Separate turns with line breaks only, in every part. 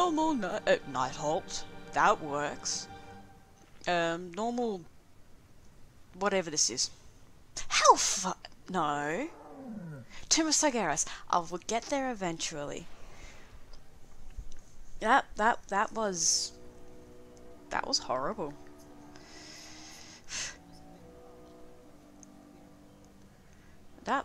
Normal night halt. That works. Normal... whatever this is. No. Tomb of Sargerus. I will get there eventually. That was horrible. That.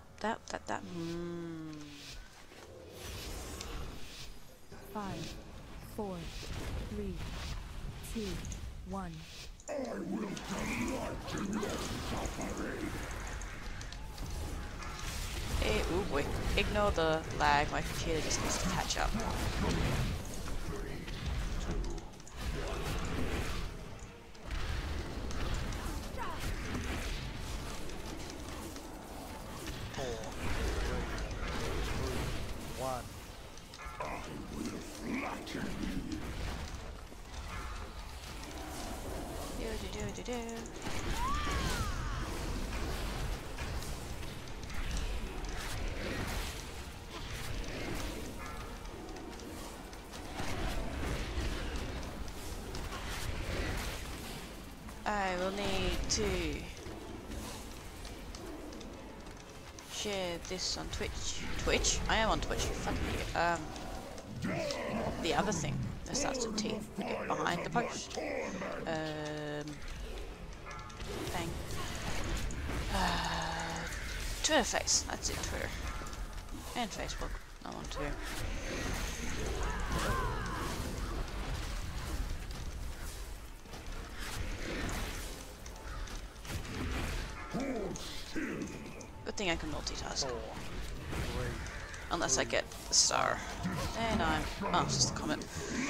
5, 4, 3, 2, 1.
I will delight in your suffering.
Hey, ooh boy. Ignore the lag, my computer just needs to catch up. I will need to share this on Twitch. Twitch? I am on Twitch, you fucking idiot. The other thing that starts with T. Okay, behind the post. Bang. Twitter face. That's it, Twitter. And Facebook. I want to. Good thing I can multitask. Unless I get the star. And I'm... oh, it's just a comment.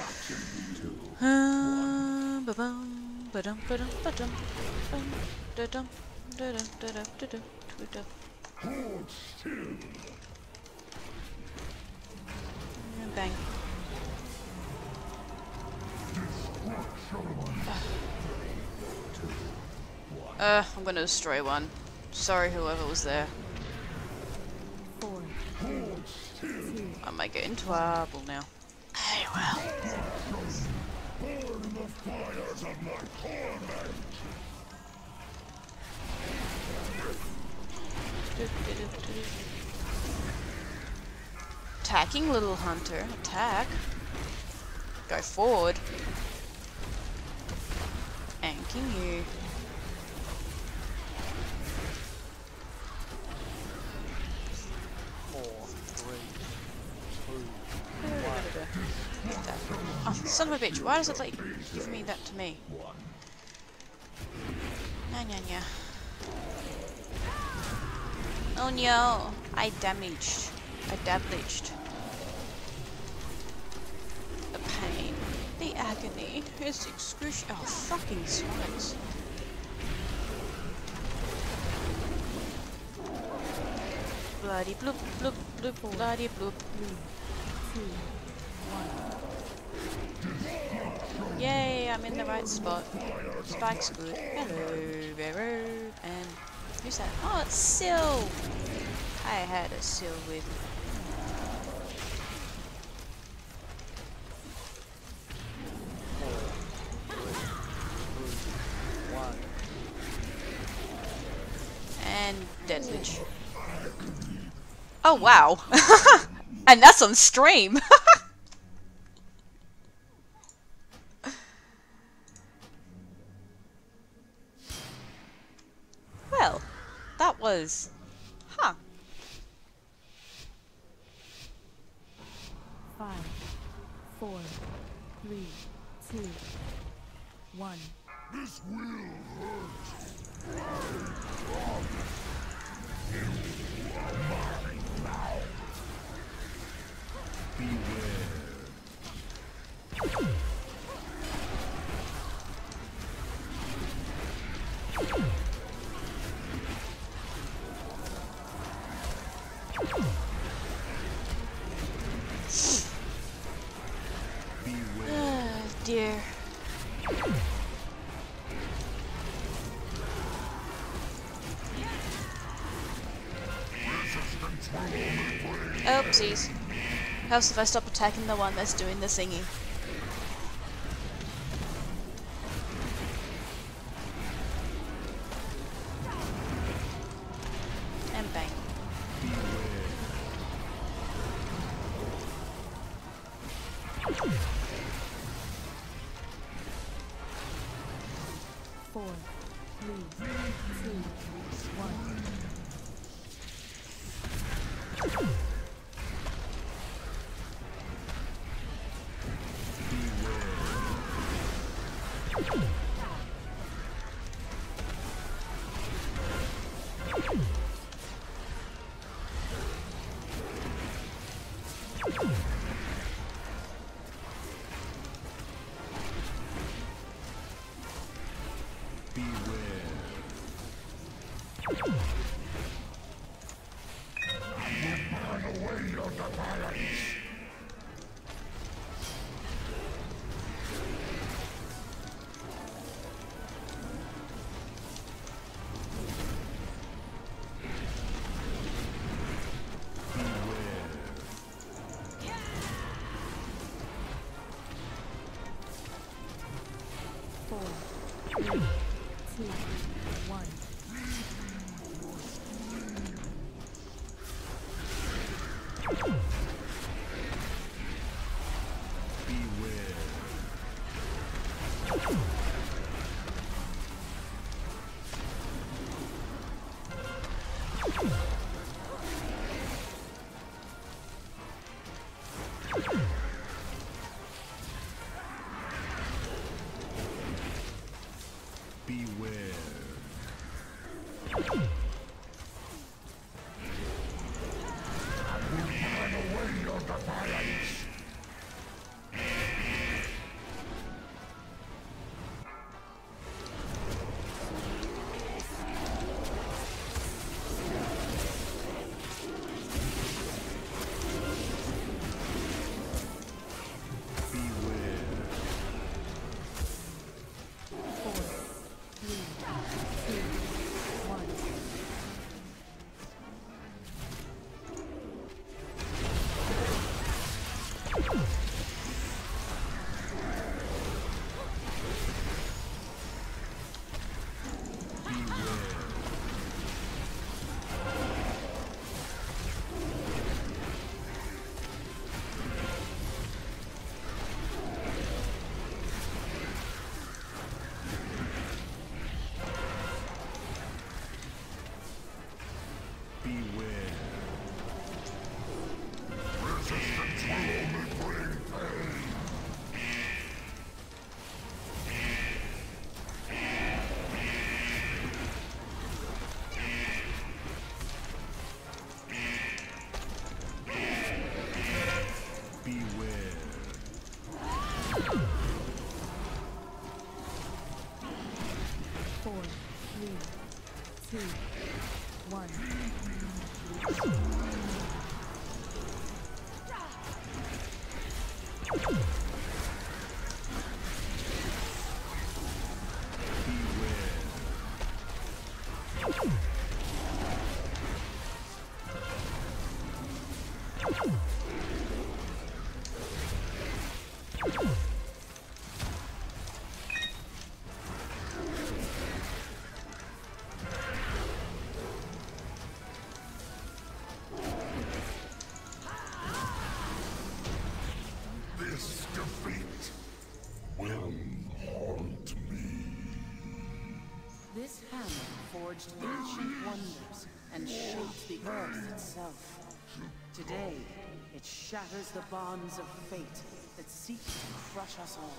Bang. I'm gonna destroy one. Sorry, whoever was there.
4, 2,
I might get into trouble now. Hey, well.
Burn the fires of my torment.
Attacking, little hunter. Attack. Go forward. Anking you. Oh, son of a bitch, why does it like give me that to me? Nya. Oh no, I damaged. The pain, the agony, is excruciating. Oh, fucking swans. Bloody bloop, bloop, bloop, bloody bloop.
3, 2, 1.
Yay, I'm in the right spot. Spike's good. Hello, Vero. And who's that? Oh, it's Syl! I had a Syl with me. And Deadlich. Oh wow! And that's on stream! Well, that was... huh.
5, 4, 3, 2, 1.
This will hurt.
Oh dear. Oopsies. Helps if I stop attacking the one that's doing the singing.
4, 3, 2, 1.
This defeat will haunt me.
This hammer forged ancient wonders and shaped the earth itself. Today, it shatters the bonds of fate that seek to crush us all.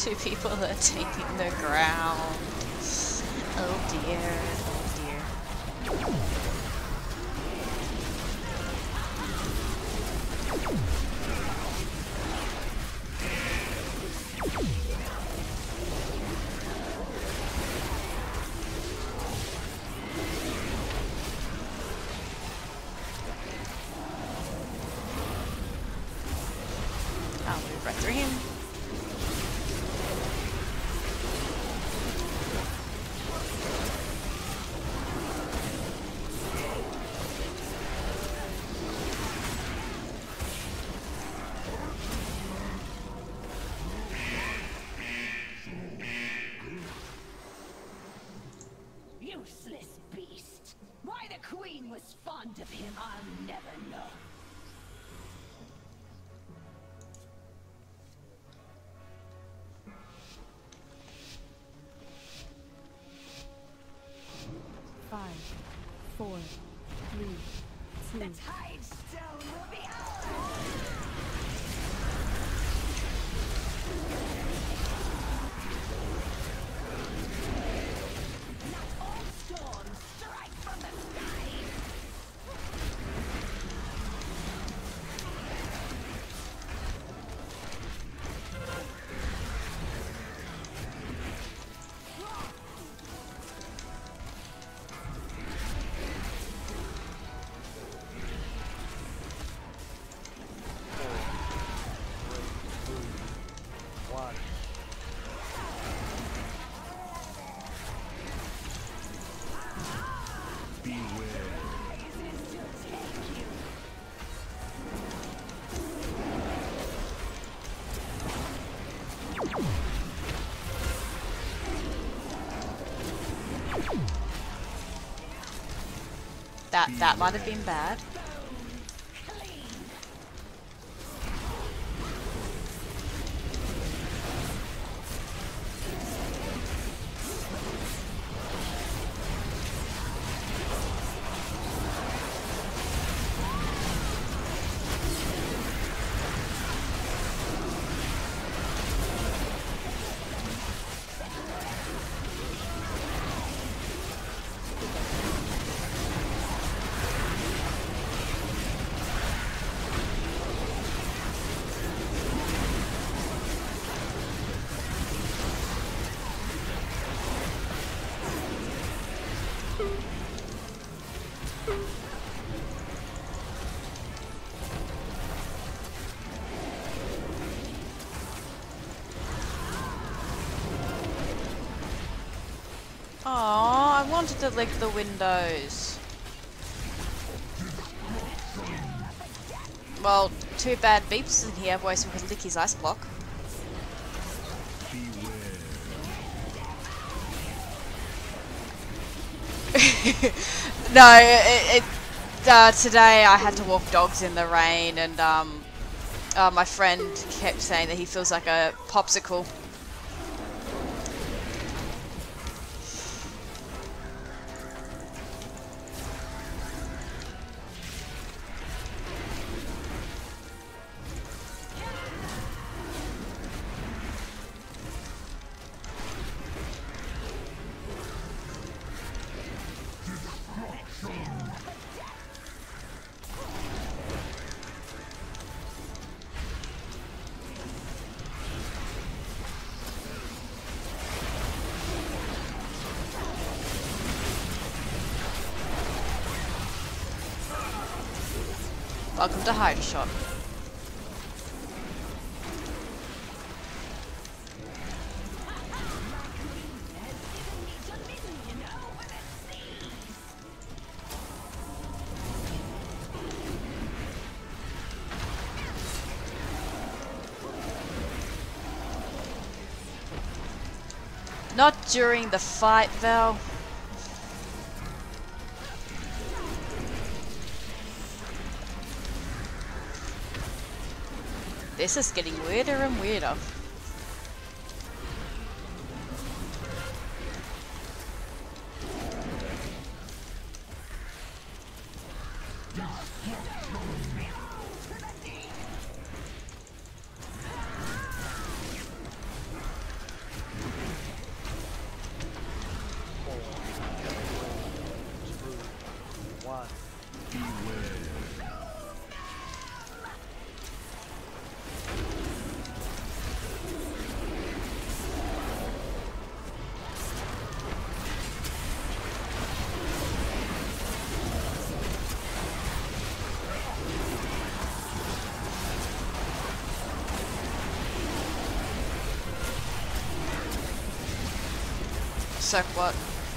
Two people are taking the ground. Oh dear, oh dear. I'll move right through him.
Useless beast. Why the Queen was fond of him, I'll never know.
Five, 4, 3, 2.
The Tide Stone will be ours! Not all storms strike from the skies!
That might have been bad. Oh, I wanted to lick the windows. Well, too bad Beeps isn't here, otherwise we could lick his ice block. No, today I had to walk dogs in the rain, and my friend kept saying that he feels like a popsicle. Welcome to Hydra Shot. Not during the fight, Val. This is getting weirder and weirder. Suck what?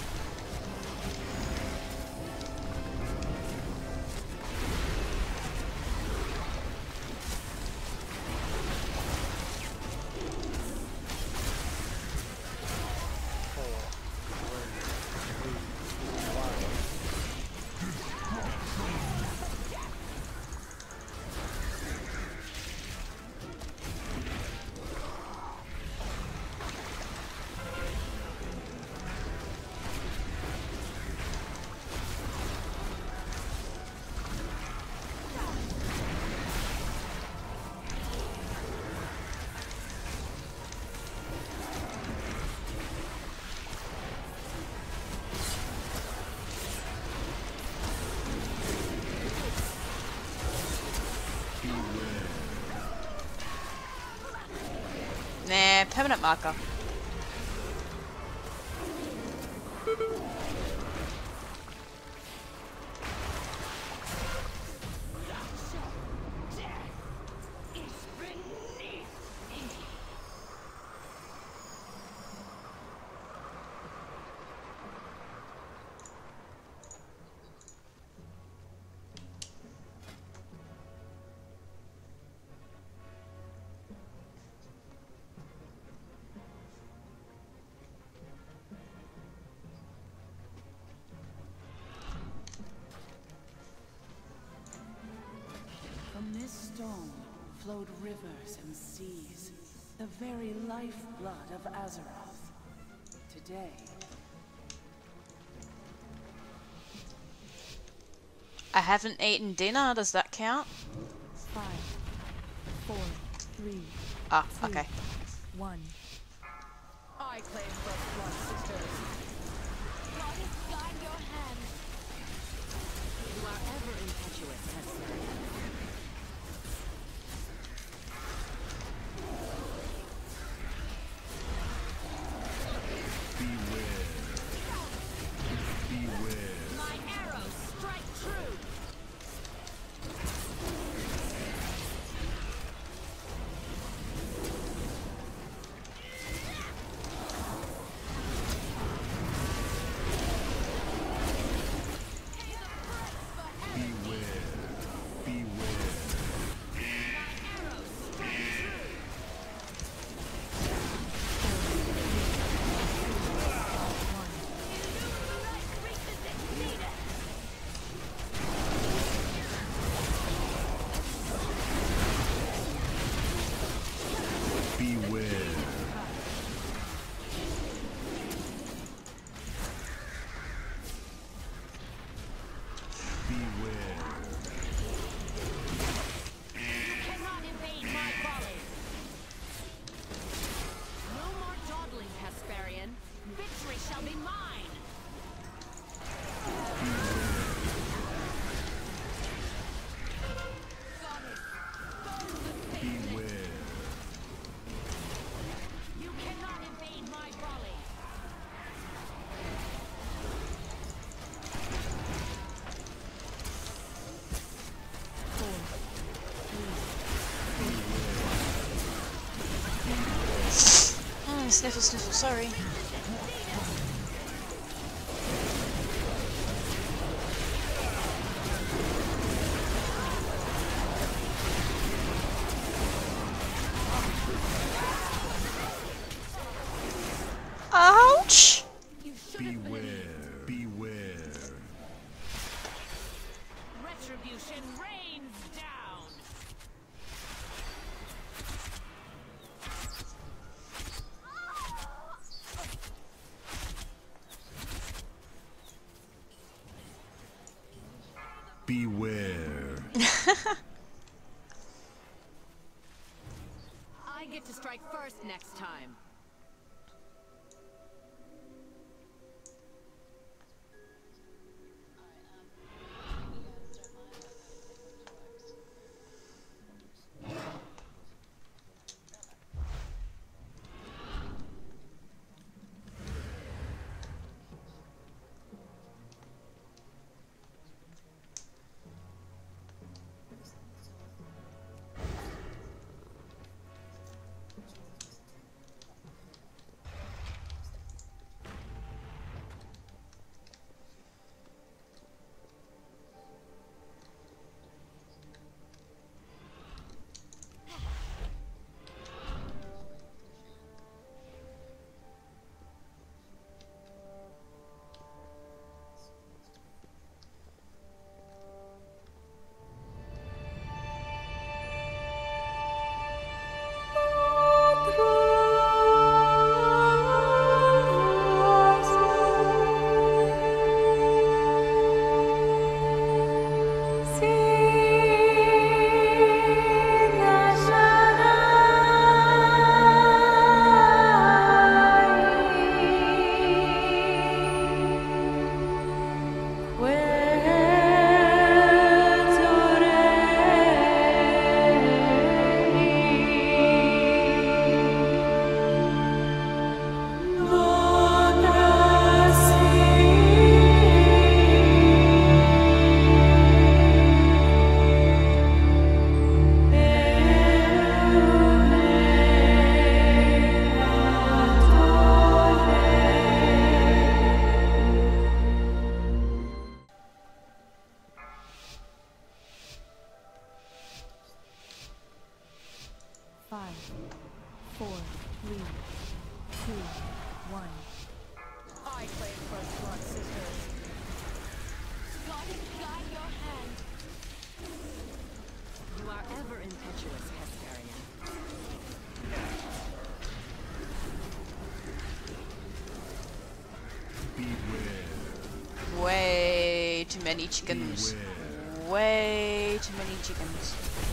Nah, permanent marker.
From this stone flowed rivers and seas, the very lifeblood of Azeroth. Today,
I haven't eaten dinner, does that count?
5, 4, 3,
Ah,
2,
okay.
1.
I claim first blood, sisters. Goddess, guide your hand.
you are ever impetuous, Hesper.
My arrows strike true. Cannot evade my volley. No more dawdling, Hesperian. Victory shall be mine. You cannot evade my volley.
Sniffle, sniffle, sorry. Ouch!
Retribution rains down.
Beware.
I get to strike first next time.
Never impetuous, Hesperian.
Beware.
Way too many chickens.
Beware.
Way too many chickens.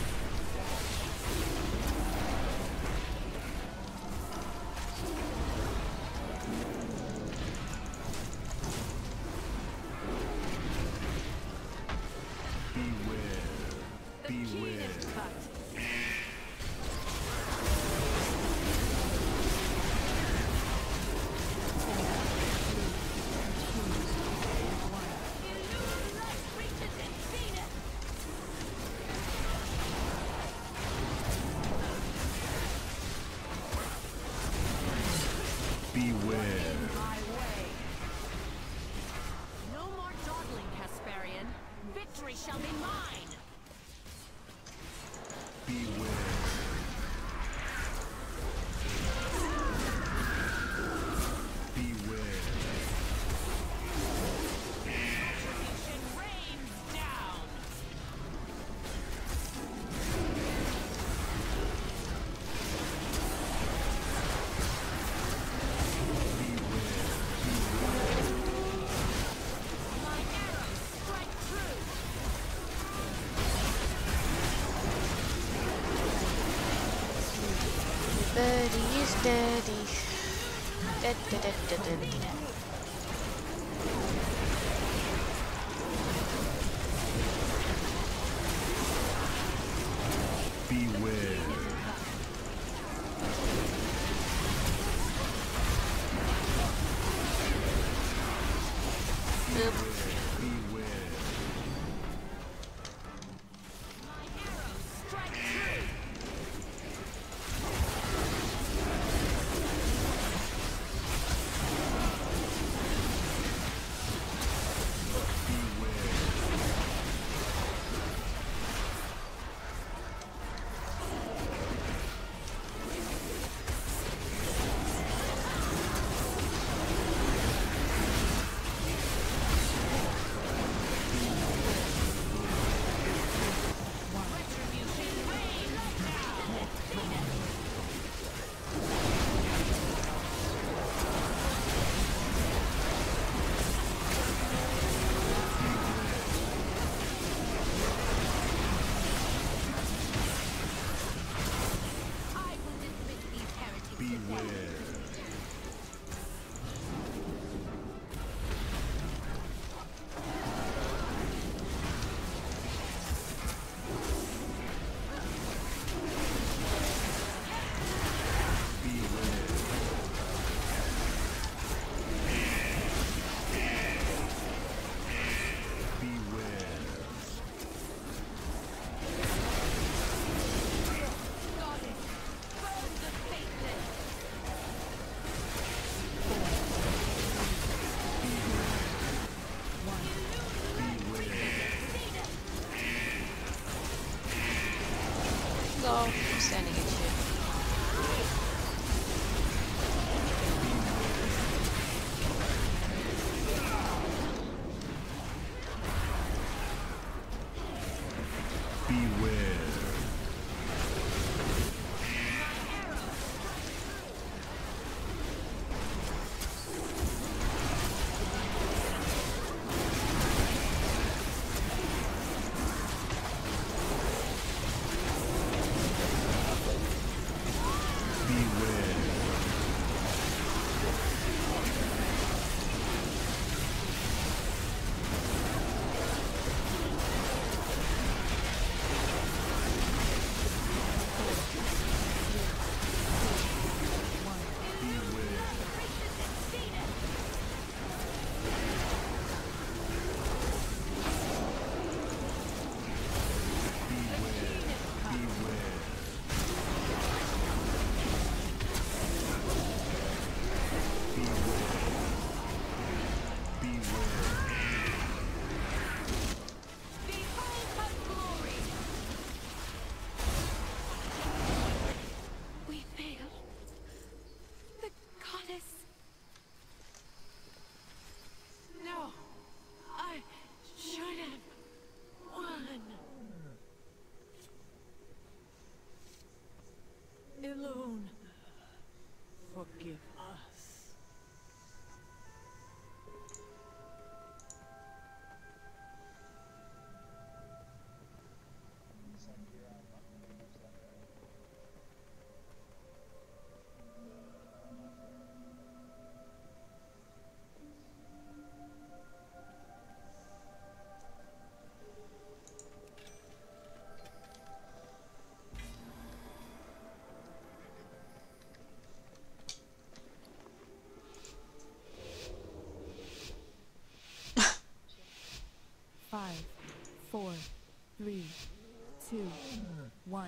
Beware. Beware.
My way. No more dawdling, Hesperian. Victory shall be mine.
Beware. Beware.
Retribution rains down. My arrows strike true.
Birdie is dirty. Dead, dead, dead, dead, dead, dead.
Beware.
Boop.
Beware.
My arrows strike true. Retribution rains down. I will dismiss these heretics.
Beware. Beware.
Goddess, burn the faithless.
Go. I'm standing in shit.
Beware. Beware.
5, 4, 3, 2, 1.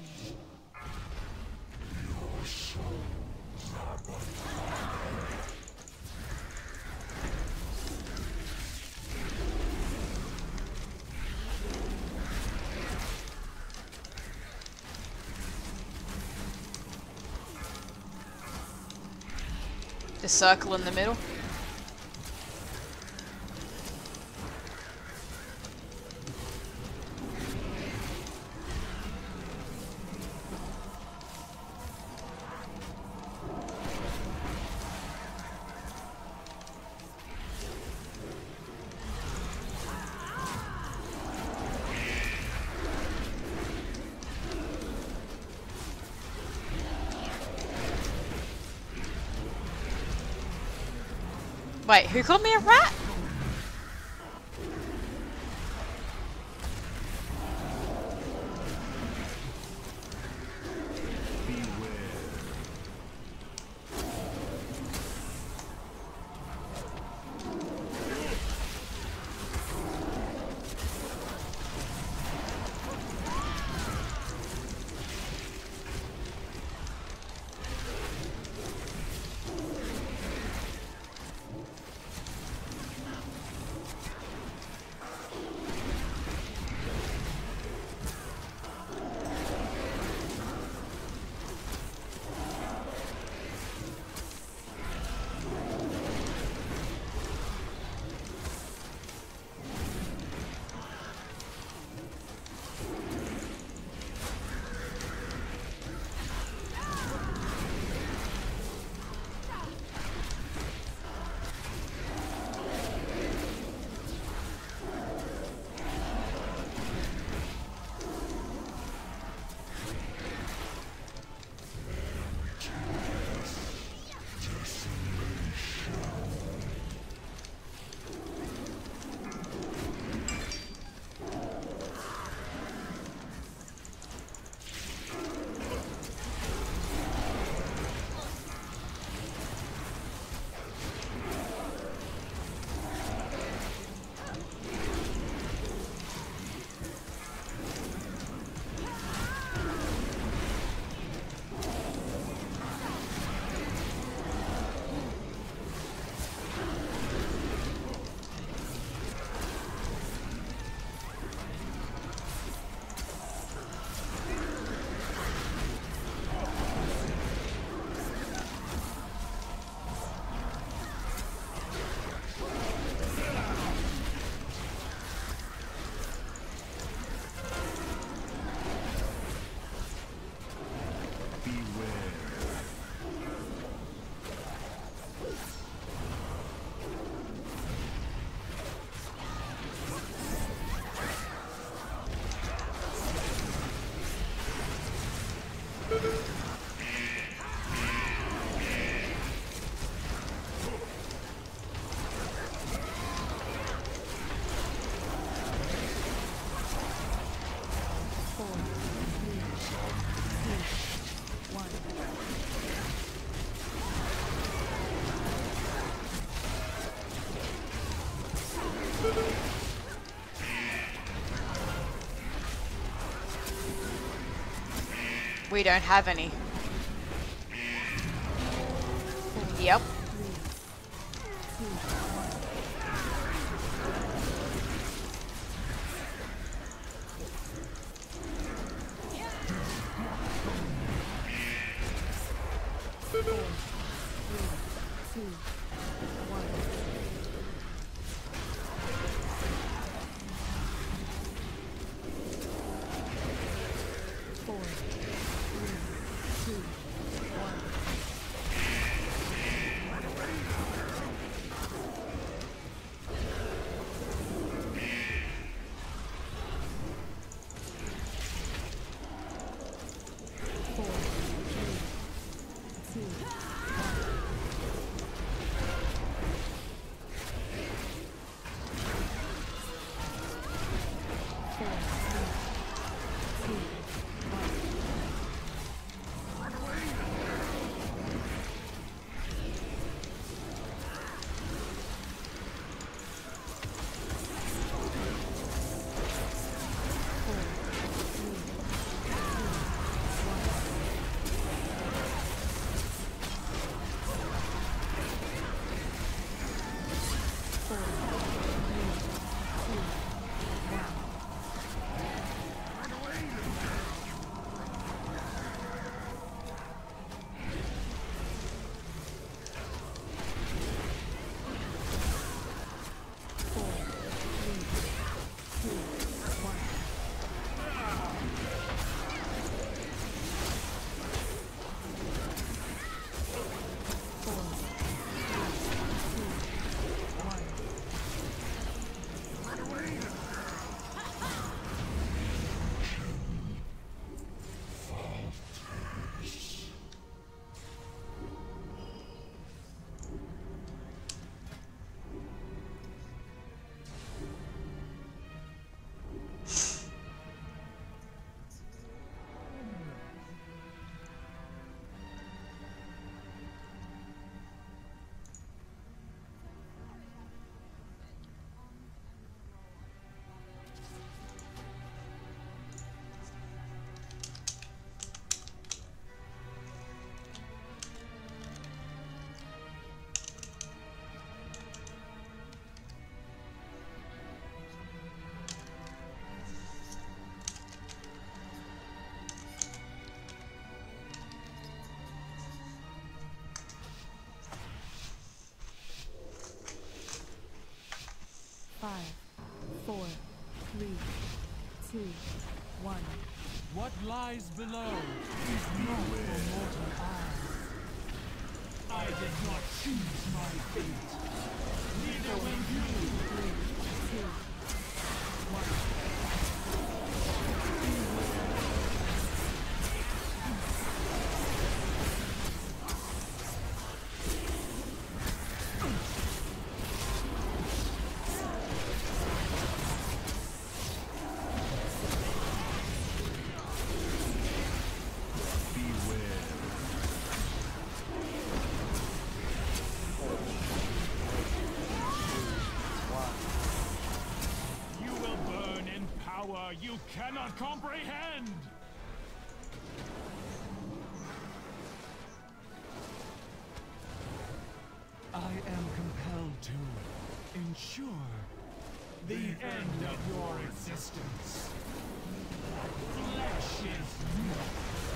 The circle in the middle. Wait, who called me a rat? We don't have any. Yep.
2, 1.
What lies below is not for mortal eyes. I did not choose my fate. Neither will you.
3, 2, 1.
You cannot comprehend! I am compelled to ensure the end of your existence. Flesh is milk.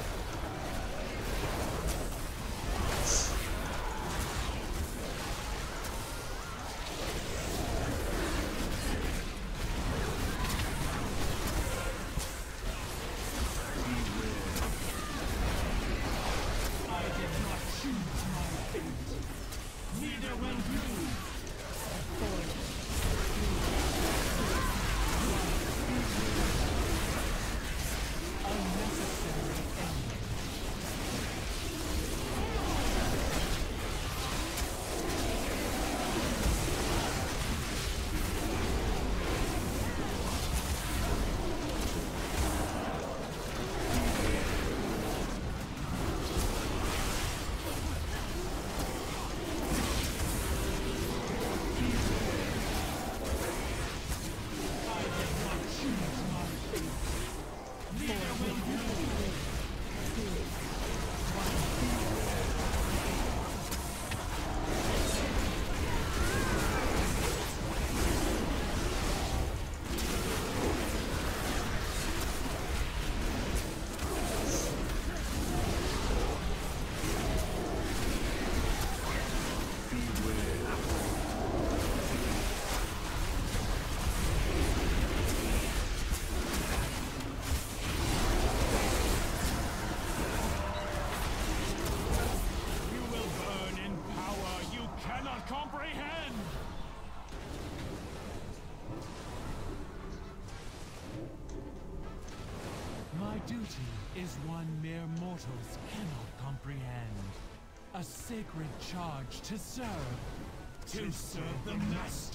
Duty is one mere mortals cannot comprehend. A sacred charge to serve. To serve the Master.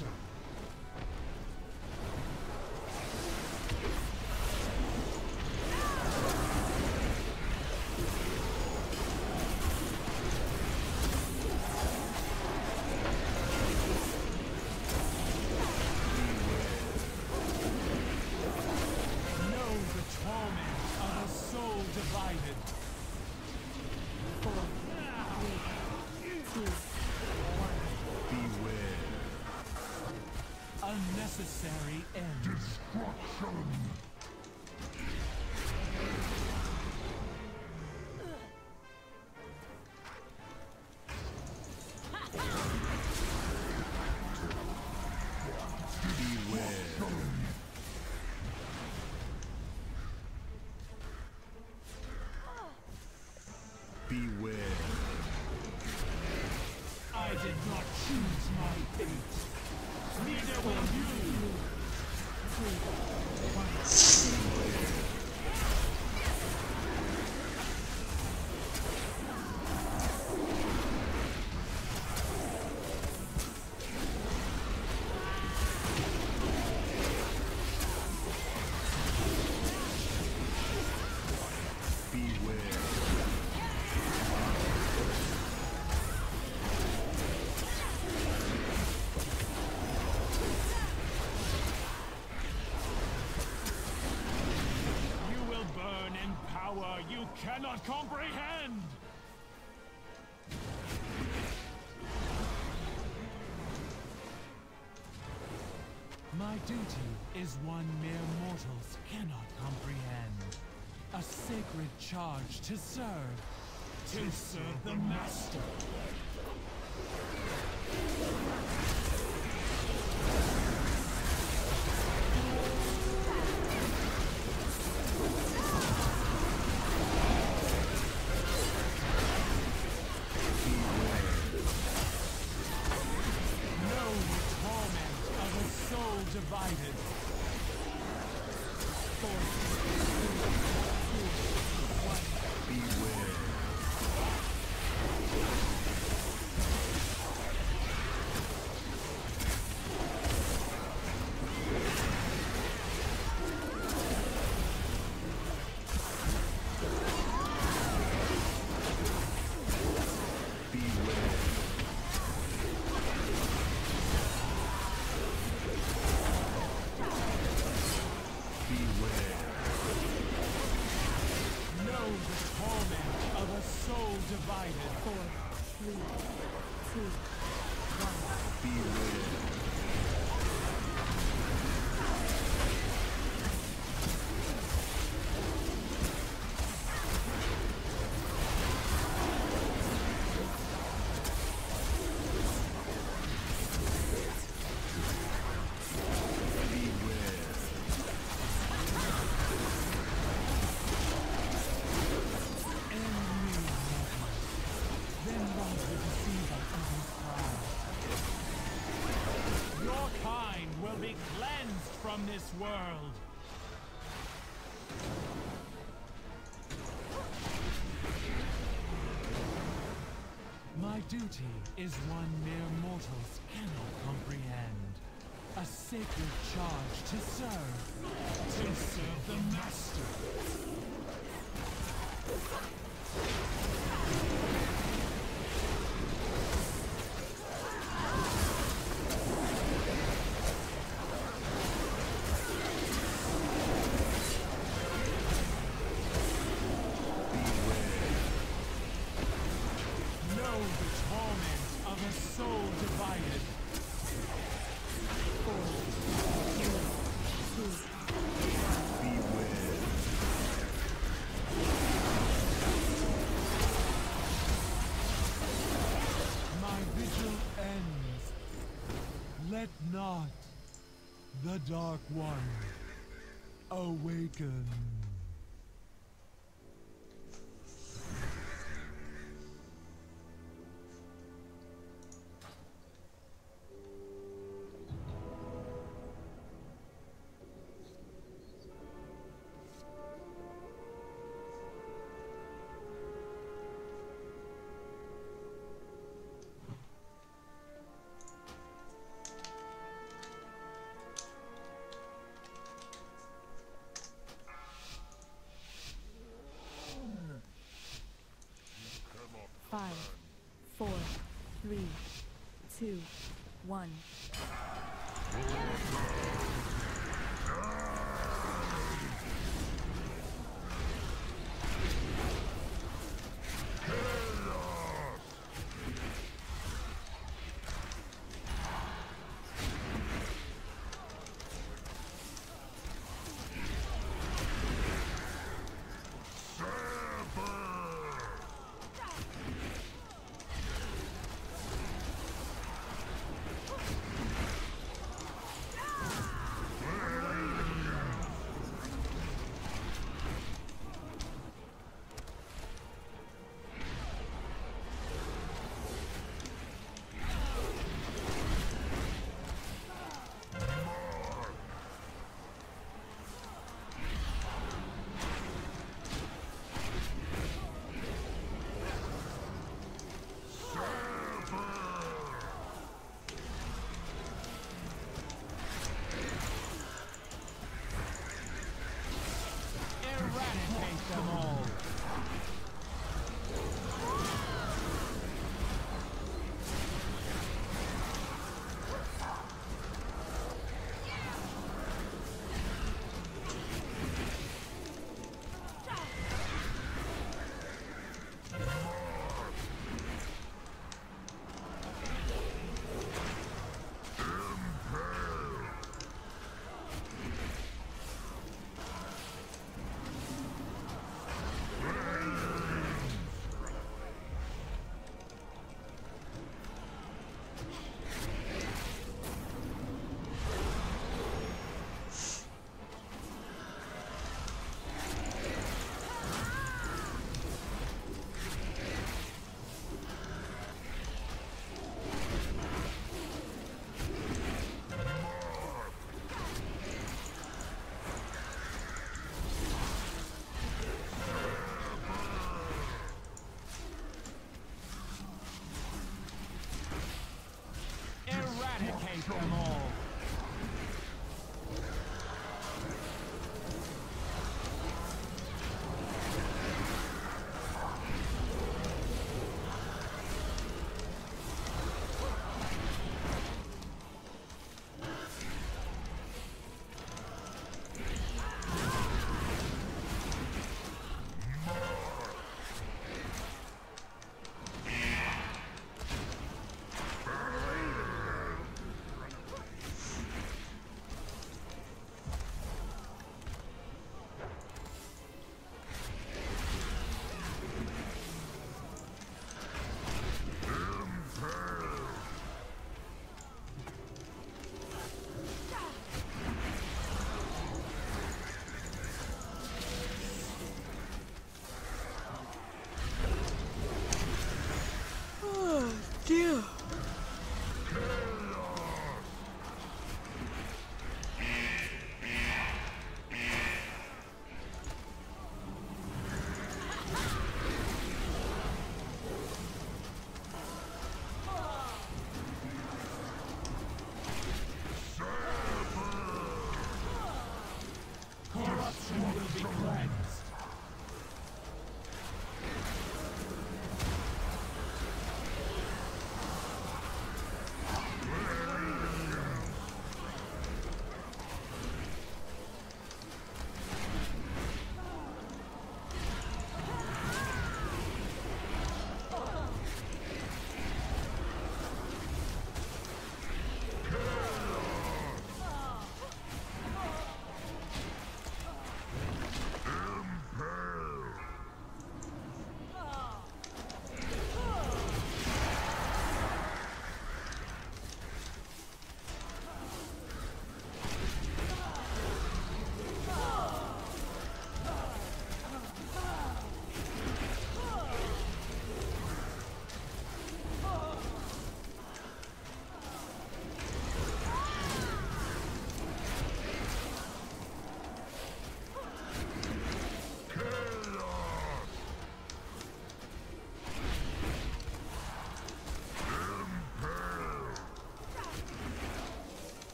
Unnecessary end.
Destruction!
Beware. I did not choose my fate. Neither will you!
3, 1.
You cannot comprehend! My duty is one mere mortals cannot comprehend. A sacred charge to serve. To serve the Master. Know the torment of a soul divided.
4, 3, 2, 1.
Your kind will be cleansed from this world. My duty is one mere mortals cannot comprehend. A sacred charge to serve the Master. Know the torment of a soul divided.
4, 3, 2,
My vigil ends. Let not the Dark One awaken.
Five, 4, 3, 2, 1.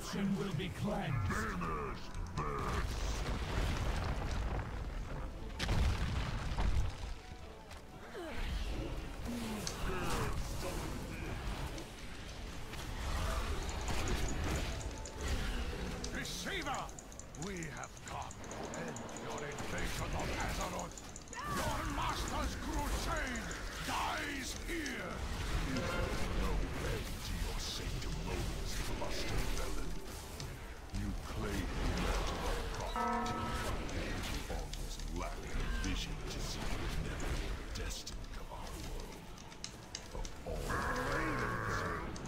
corruption will be cleansed.
Deceiver! We have come to end your invasion of Azeroth. Your master's crusade dies here! No end to your sanctimonious bluster, felon. You claim the mantle of prophet, and almost lack the vision to see the inevitable destiny of our world. Of all ravens.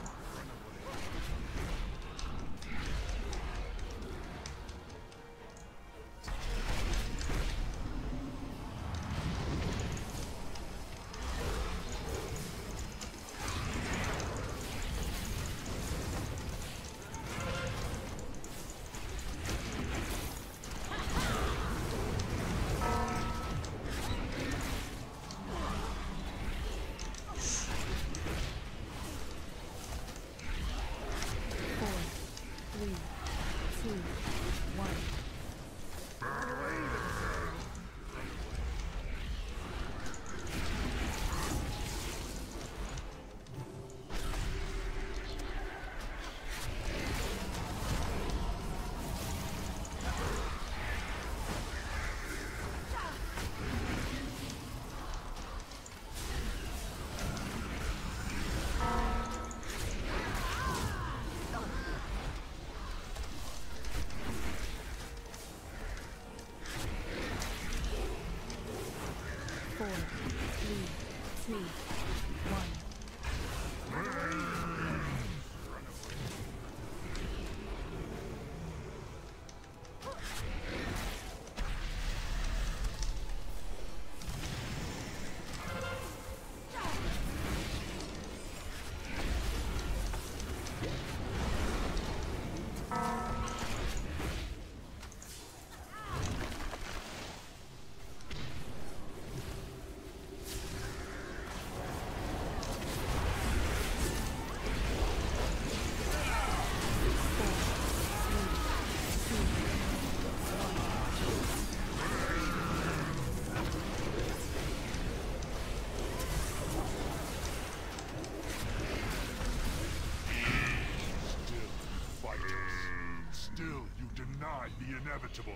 The inevitable.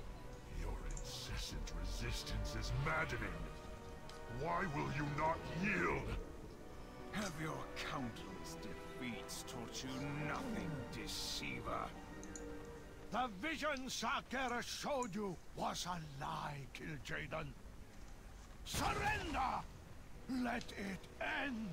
Your incessant resistance is maddening. Why will you not yield?
Have your countless defeats taught you nothing, deceiver?
The vision Sargerus showed you was a lie, Kil'jaeden. Surrender! Let it end!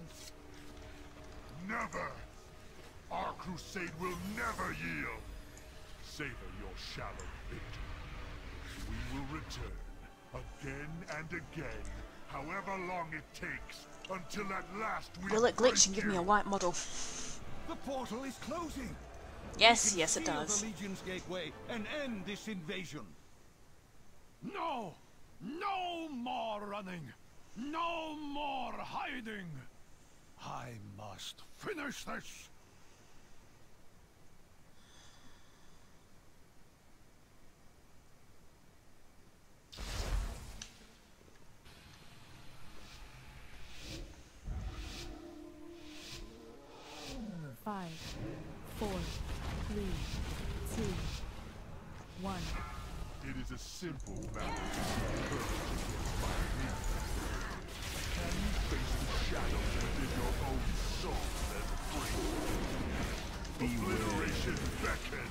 Never! Our crusade will never yield! Savor your shallow victory. We will return, again and again, however long it takes, until at last we
Will it glitch and give me a white model?
The portal is closing.
Yes,
We can
yes it
seal
does.
the Legion's gateway and end this invasion.
No! No more running! No more hiding! I must finish this!
Five, 4, 3, 2, 1.
It is a simple matter to be purged by me. Can you face the shadows within your own soul and free? Obliteration beckons!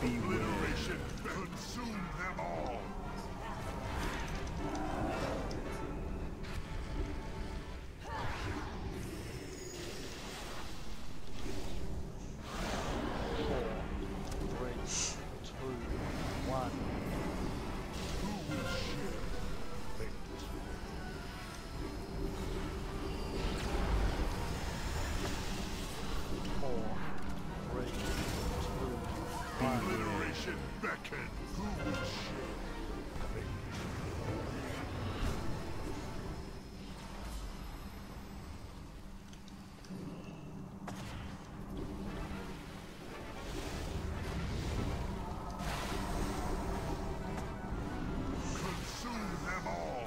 Obliteration, consume them all. Obliteration beckon. Who will share fate? Consume them all.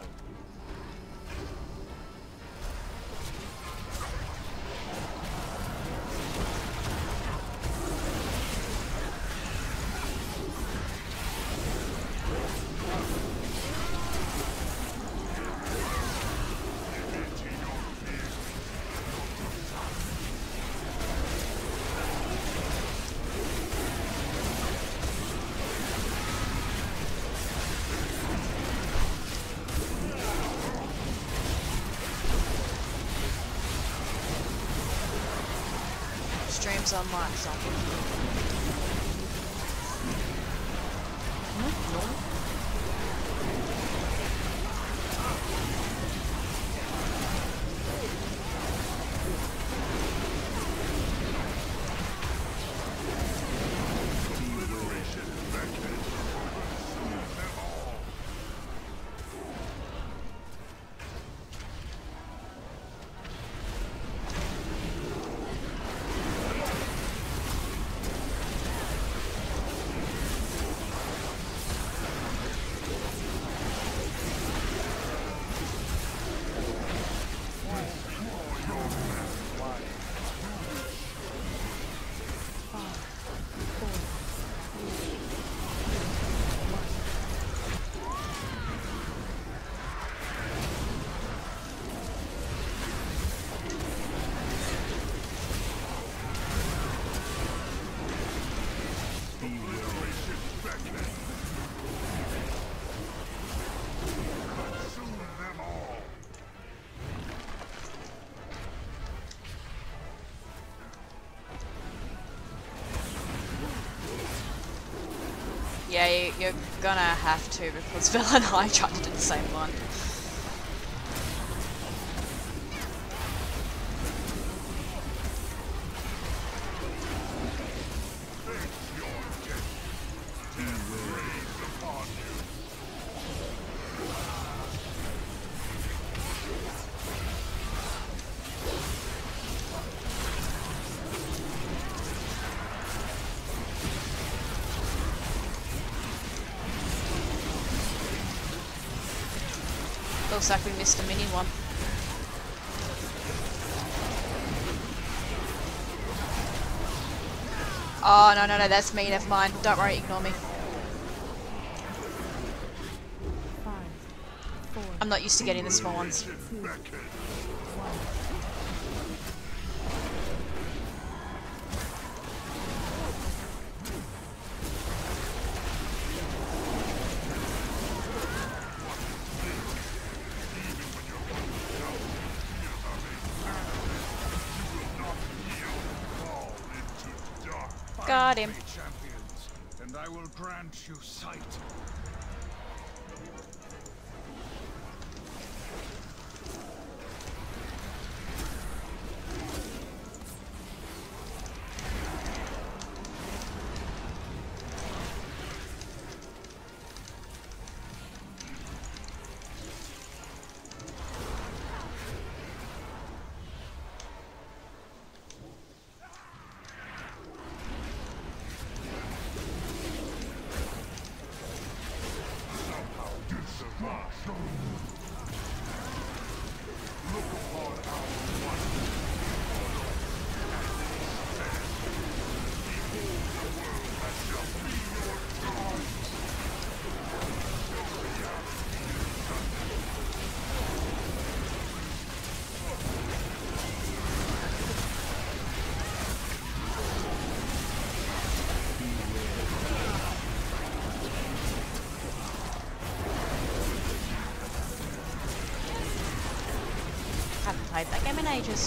Streams on Nightsong.
Obliteration beckon. Consume them all. Obliteration beckon. Consume them all.
Yeah, you're gonna have to because Vel and I tried to do the same one.
Face your death. Death rains upon you.
Looks like we missed a mini one. Oh, no, that's me, never mind. Don't worry, ignore me.
5, 4,
I'm not used to getting the small ones.
Beckon.
1.
Got him.
Champions, and I will grant you sight.
played that game in ages.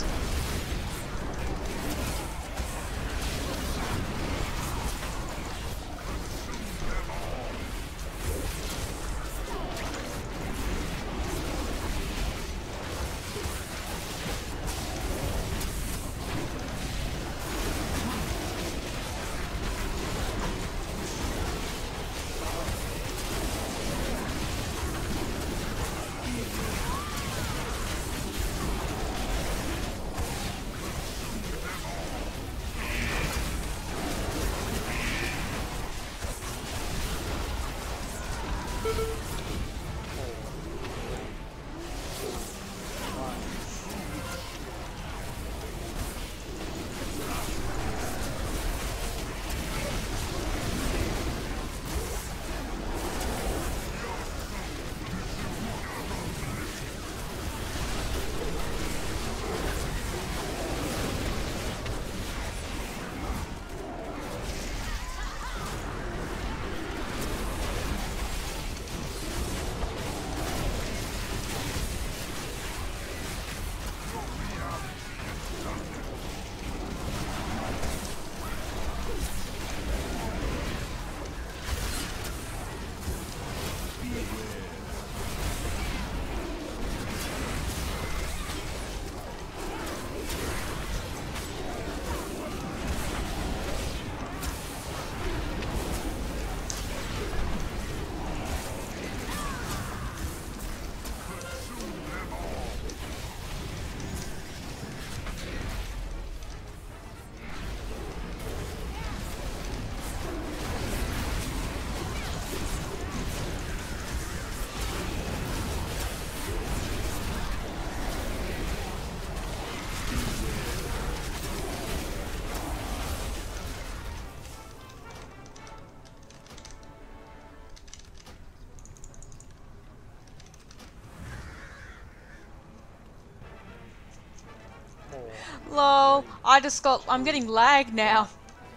Lol, I'm getting lag now.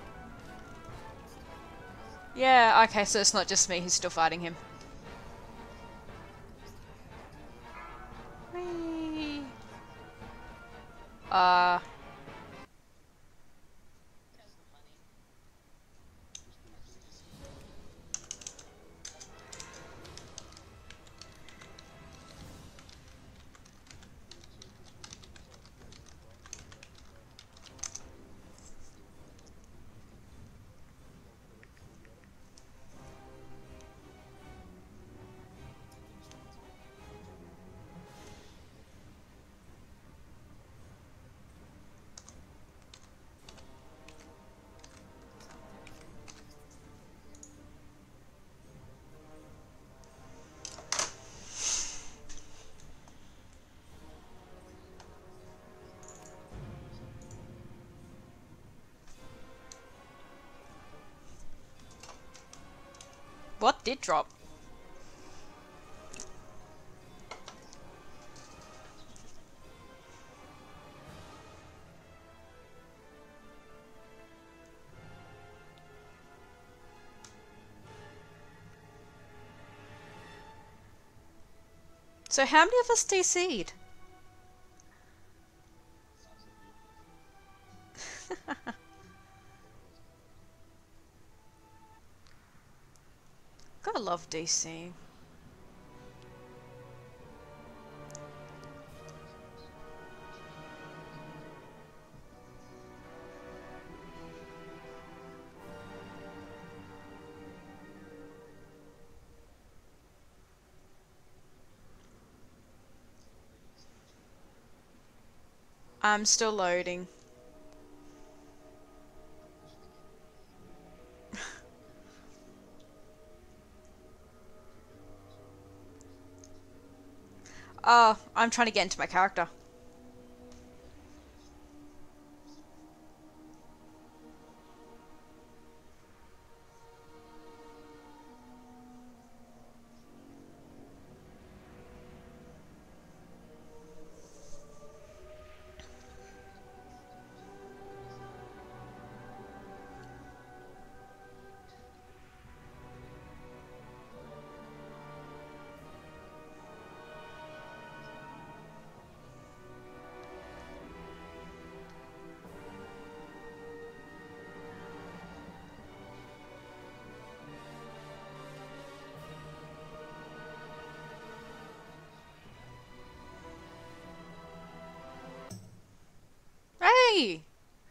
Yeah, okay, so it's not just me who's still fighting him. Whee. What did drop? So how many of us DC'd? Gotta love DC. I'm still loading. Oh, I'm trying to get into my character. Hey!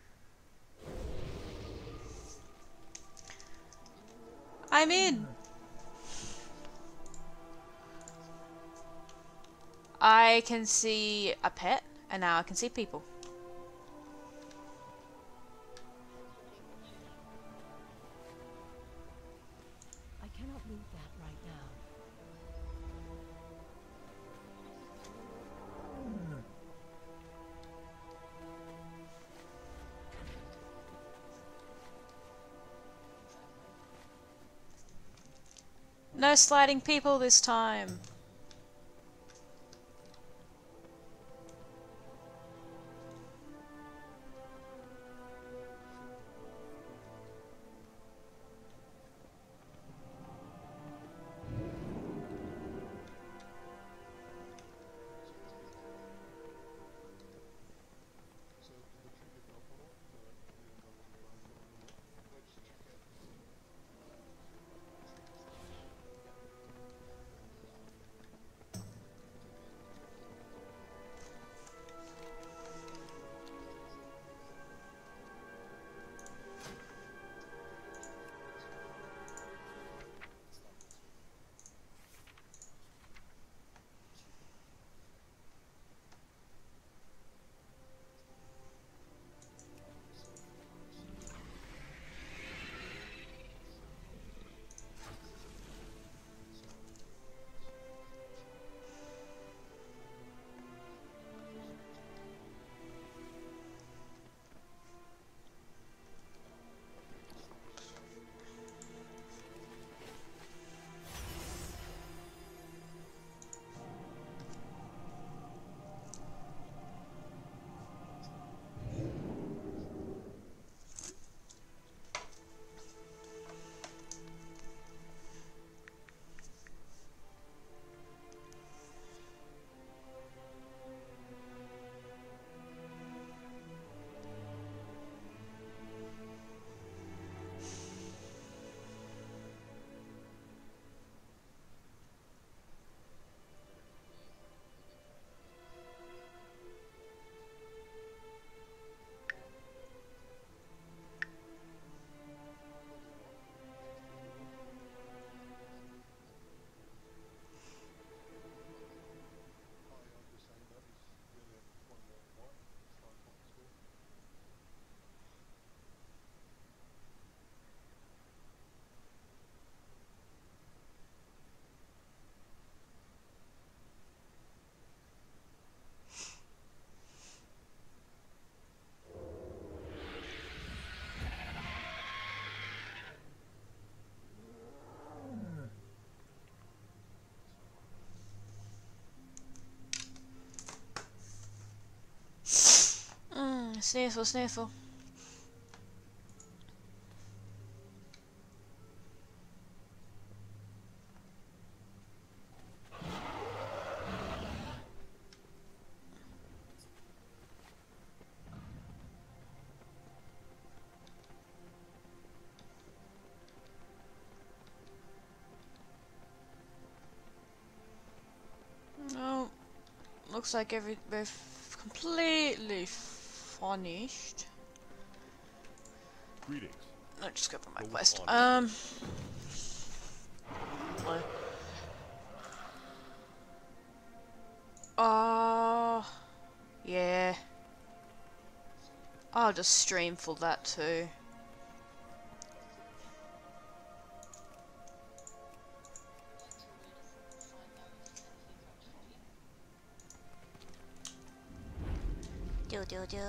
I'm in! I can see a pet, and now I can see people.
I cannot move that right now.
No sliding people this time. Sniffle, sniffle. No, looks like we're completely finished.
Greetings.
I'll just go for my
Go
quest.
on.
Yeah. I'll just stream for that too. Do.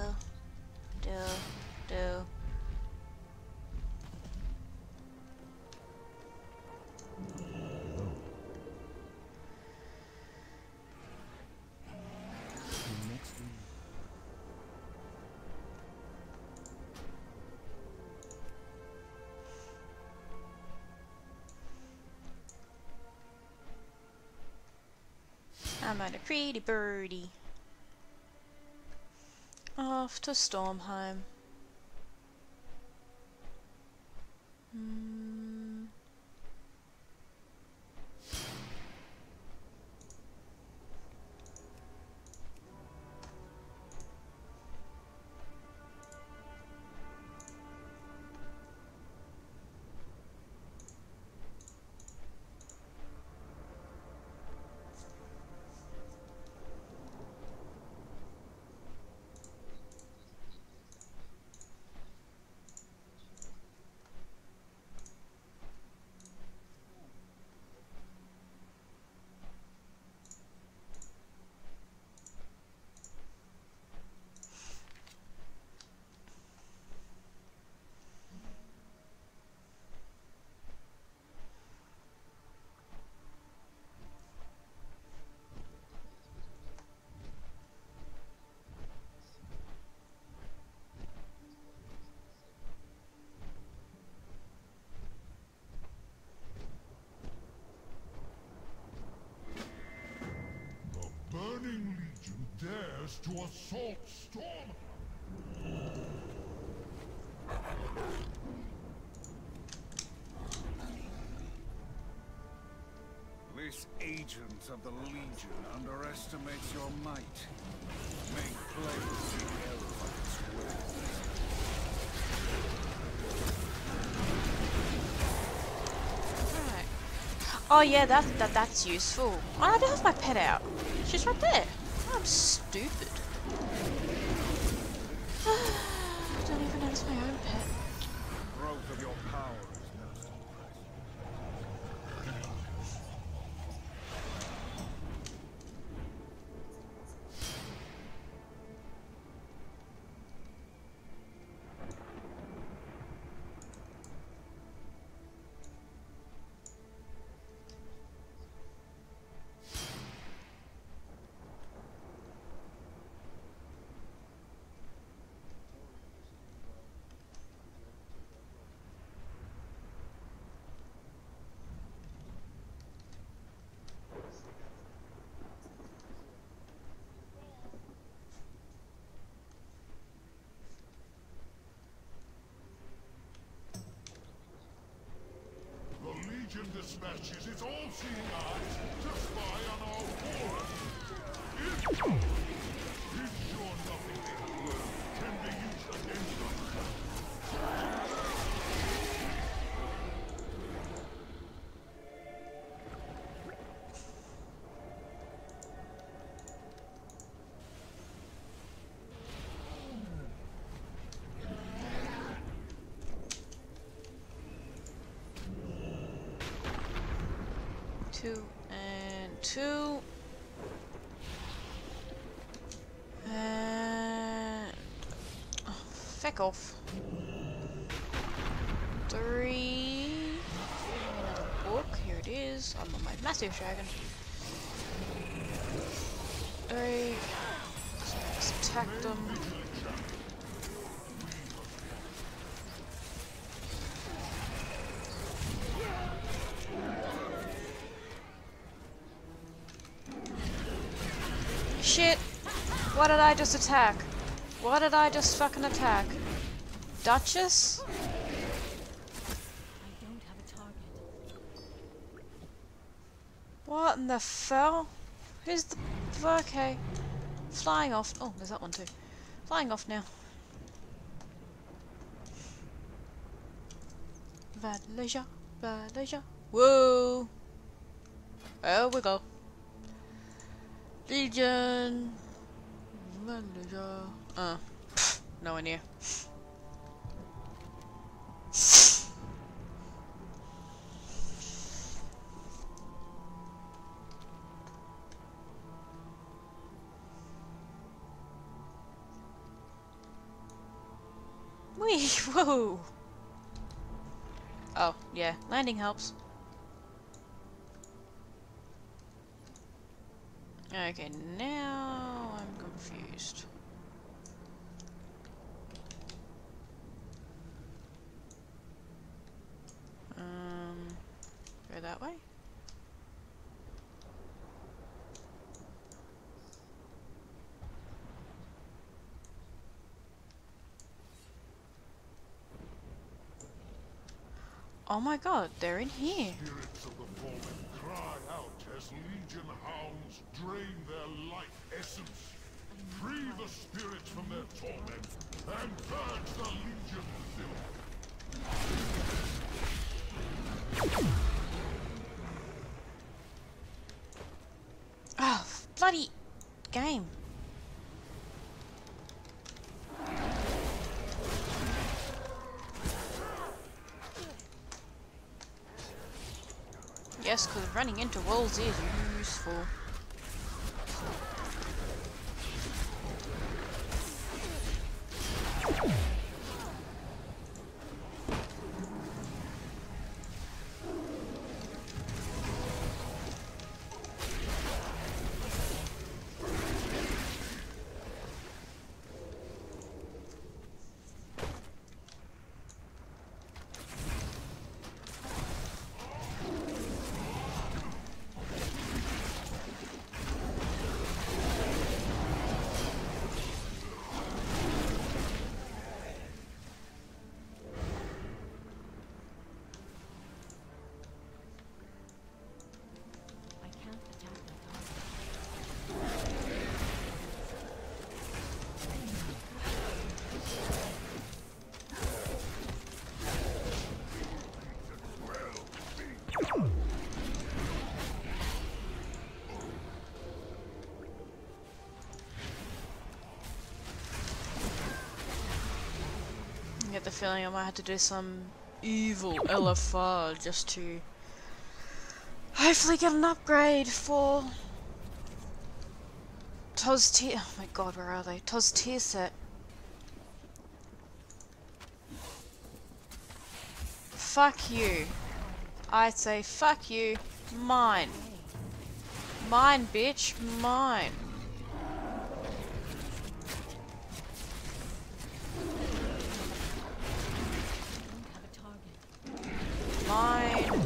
I'm on a pretty birdie. Off to Stormheim.
to assault Storm. This agent of the Legion underestimates your might. Make plain the error of its ways.
Right. Oh yeah, that's useful. Oh, I do have my pet out. She's right there. Oh, I'm stupid. I don't even know it's my own pet.
Growth of your power is most impressive. Legion dispatches its all-seeing eyes to spy on our war. Is sure nothing they have learned can be used against us.
Two and two. And oh, feck off. Three. Another book. Here it is. I'm on my massive dragon. Three. So let's attack them. Shit! What did I just attack? What did I just fucking attack? Duchess?
I don't have a target.
What in the fell? Who's the... Okay. Flying off. Oh, there's that one too. Flying off now. Valeja. Valeja. Whoa! There we go. Legion. No idea. Wee, whoa. Oh, yeah, landing helps. Okay, now I'm confused. Go that way? Oh my god, they're in here.
Spirits of the fallen cry out as Legion hounds drain their life essence. Free the spirits from their torment and purge the Legion filth.
Oh, bloody game. Yes, because running into walls is useful. the feeling I might have to do some evil LFR just to hopefully get an upgrade for Toz tier. Oh my god, where are they? Toz tier set. Fuck you. I say fuck you. Mine. Mine, bitch. Mine. Mine.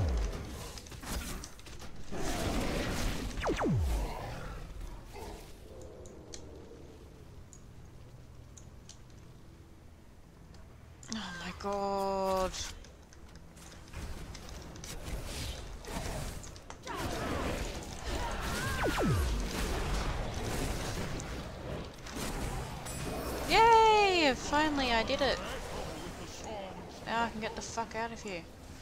Oh my god. Yay! Finally I did it. Now I can get the fuck out of here.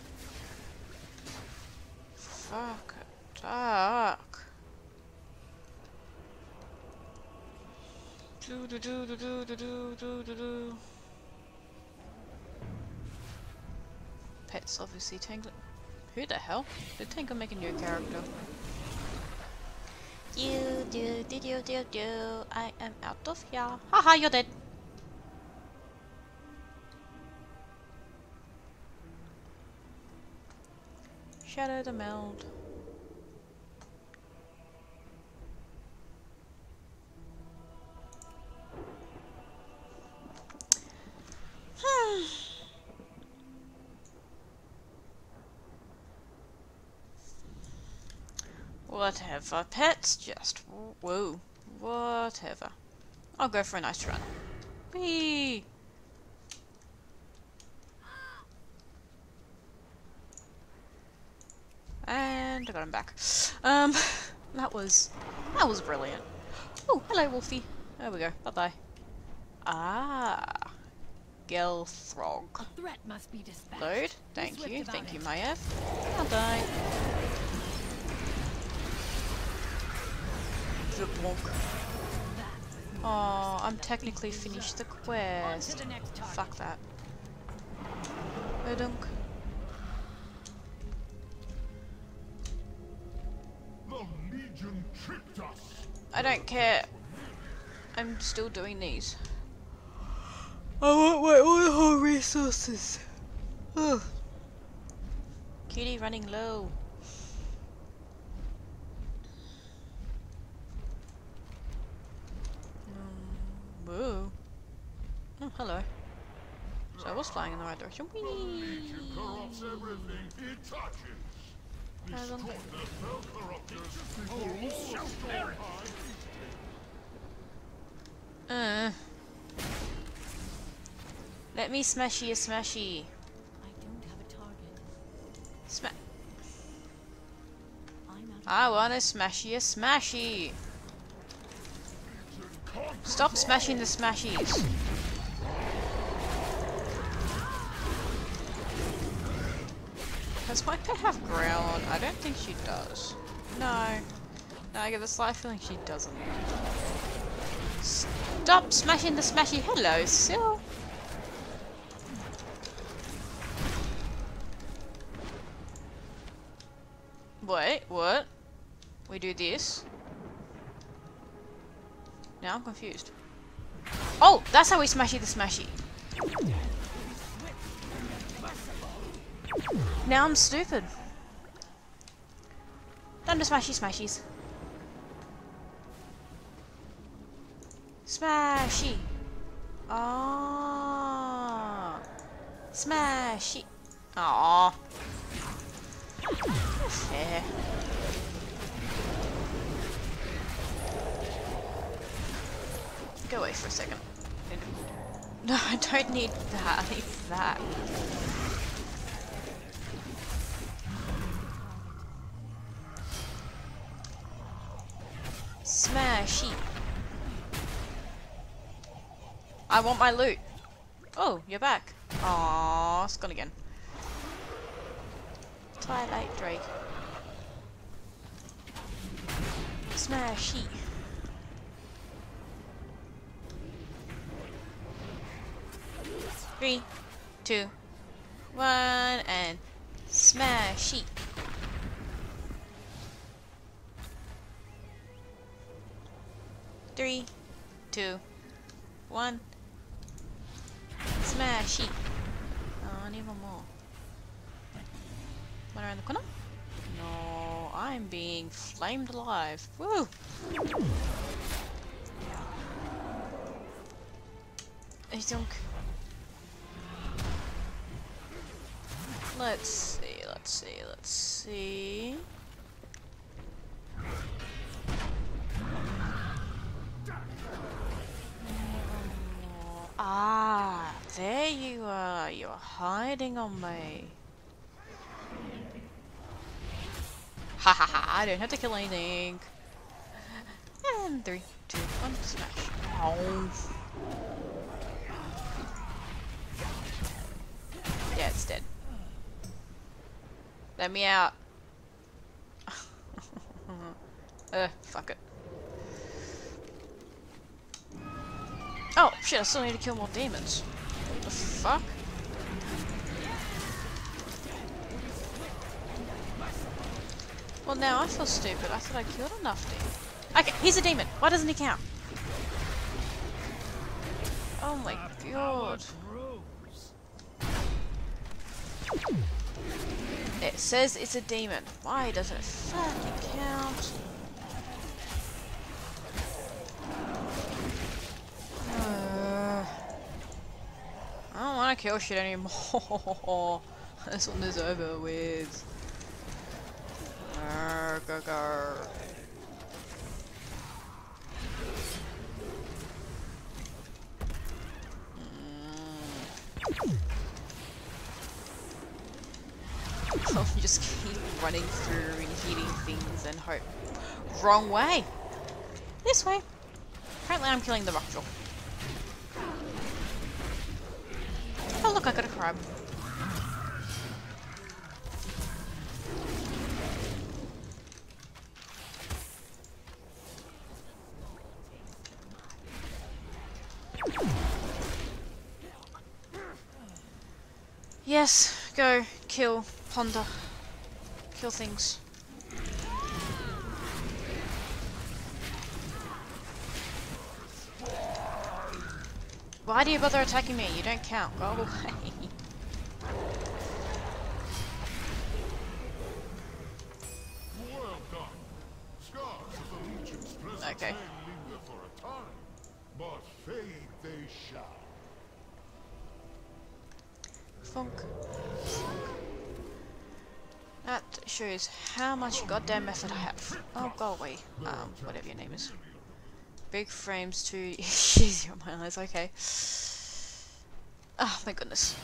Fuck. Fuck. Do do do do do do do do do do. Pets obviously Tangle. Who the hell? Did Tangle make a new character? Do. I am out of here. Haha, you're dead. Shadow the meld. Whatever, pets, just whoa. Whatever. I'll go for a nice run. Whee! And I got him back. That was brilliant. Oh, hello, Wolfie. There we go. Bye bye. Ah, Gelthrog.
A threat must be dispatched.
Load. Thank you, Mayev. I'll die. Oh, I'm technically finished the quest. Fuck that. Dunk.
The Legion tricked us.
I don't care. I'm still doing these. I want my oil resources. Ugh. Kitty running low. Whoa. Oh, hello. So I was flying in the right direction. Whee!
Legion corrupts everything it touches. Destroy the fell corruptors before Stormheim.
Let me smashy a smashy.
I don't have a target.
I want a smashy a smashy. Stop smashing the smashies. Does my pet have growl on? I don't think she does. No. No, I get the slight feeling she doesn't. Stop smashing the smashy. Hello, Sil. Wait, what? We do this? Now I'm confused. Oh, that's how we smashy the smashy. Now I'm stupid. Time to smashy smashies. Smashy. Ah. Smashy. Aww. Fair. Go away for a second. No, I don't need that. I need that. Smashy. I want my loot. Oh, you're back. Aww, it's gone again. Twilight Drake. Smashy. Three. 2, 1, and smash it. Three, 2, 1, smash it. Oh, I need one more. One around the corner? No, I'm being flamed alive. Woo! I think. Let's see, let's see, let's see. Ah, there you are. You're hiding on me. Ha ha ha, I don't have to kill anything. And 3, 2, 1, smash. Oh. Yeah, it's dead. Let me out. Fuck it. Oh, shit, I still need to kill more demons. What the fuck? Well, now I feel stupid. I thought I killed enough demons. Okay, he's a demon. Why doesn't he count? Oh my god. It says it's a demon. Why doesn't it fucking count? I don't want to kill shit anymore. This one is over with. Go, go. I'll just keep running through and hitting things and hope. Wrong way! This way! Apparently I'm killing the rockjaw. Oh look, I got a crab. Yes, go, kill, ponder, kill things. Why do you bother attacking me? You don't count. Go away.
Well done. Scars of the Legion's presence
Okay.
may linger for a time, but fade they shall.
Funk. That shows how much goddamn effort I have. Oh, go away. Whatever your name is. Big frames too easy on my eyes, okay. Oh my goodness.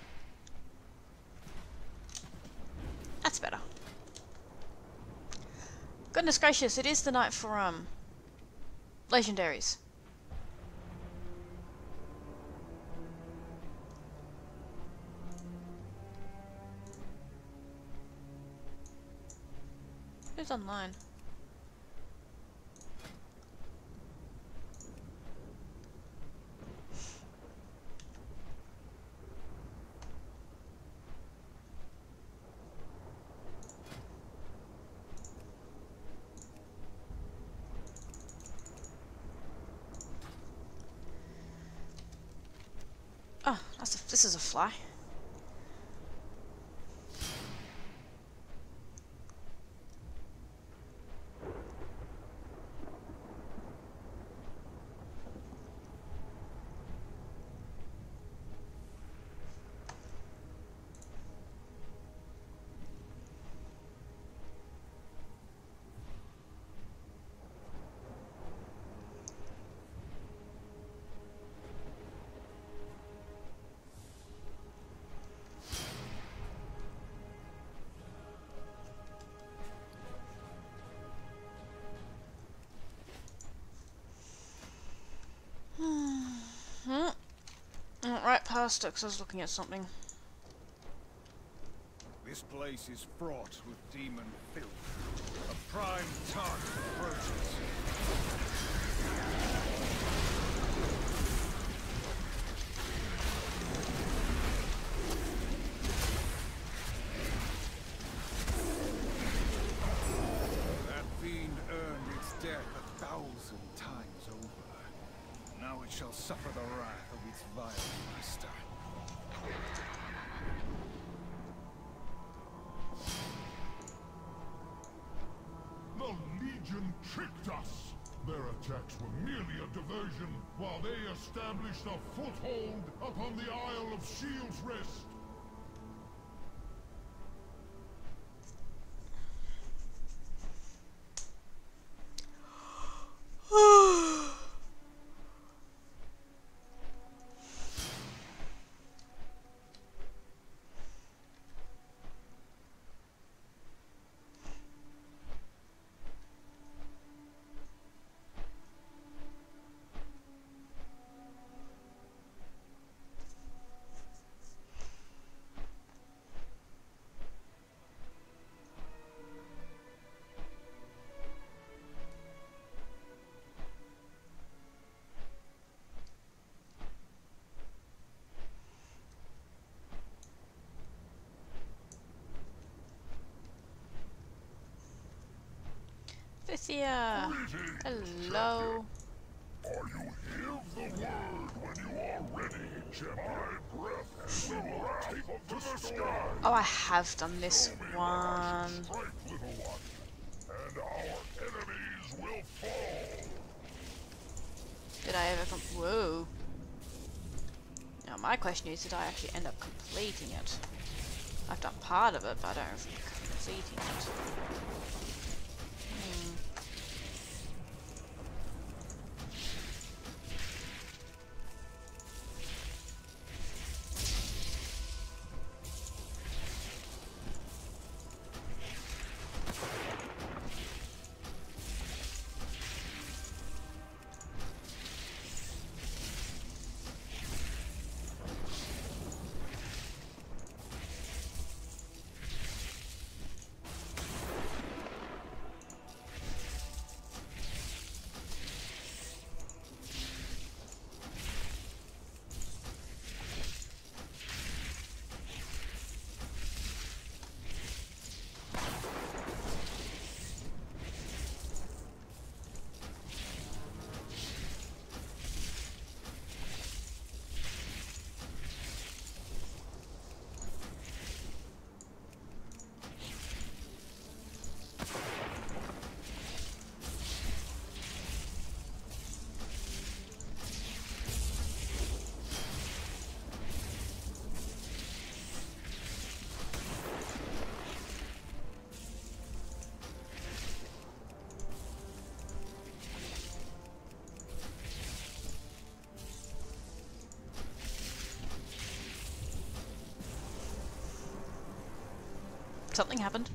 That's better. Goodness gracious, it is the night for legendaries. Who's online? Oh, this is a fly. Right past it because I was looking at something.
This place is fraught with demon filth. A prime target approaches.
Legion tricked us. Their attacks were merely a diversion, while they established a foothold upon the Isle of Shield's Rest.
Vithia! Hello.
Are you here? The word when you are ready, champion. Breath and we will take to the sky.
Oh, I have done this one.
Strike, little one, and our enemies will fall.
Did I ever whoa. Now my question is, did I actually end up completing it? I've done part of it, but I don't know if I'm completing it. Something happened.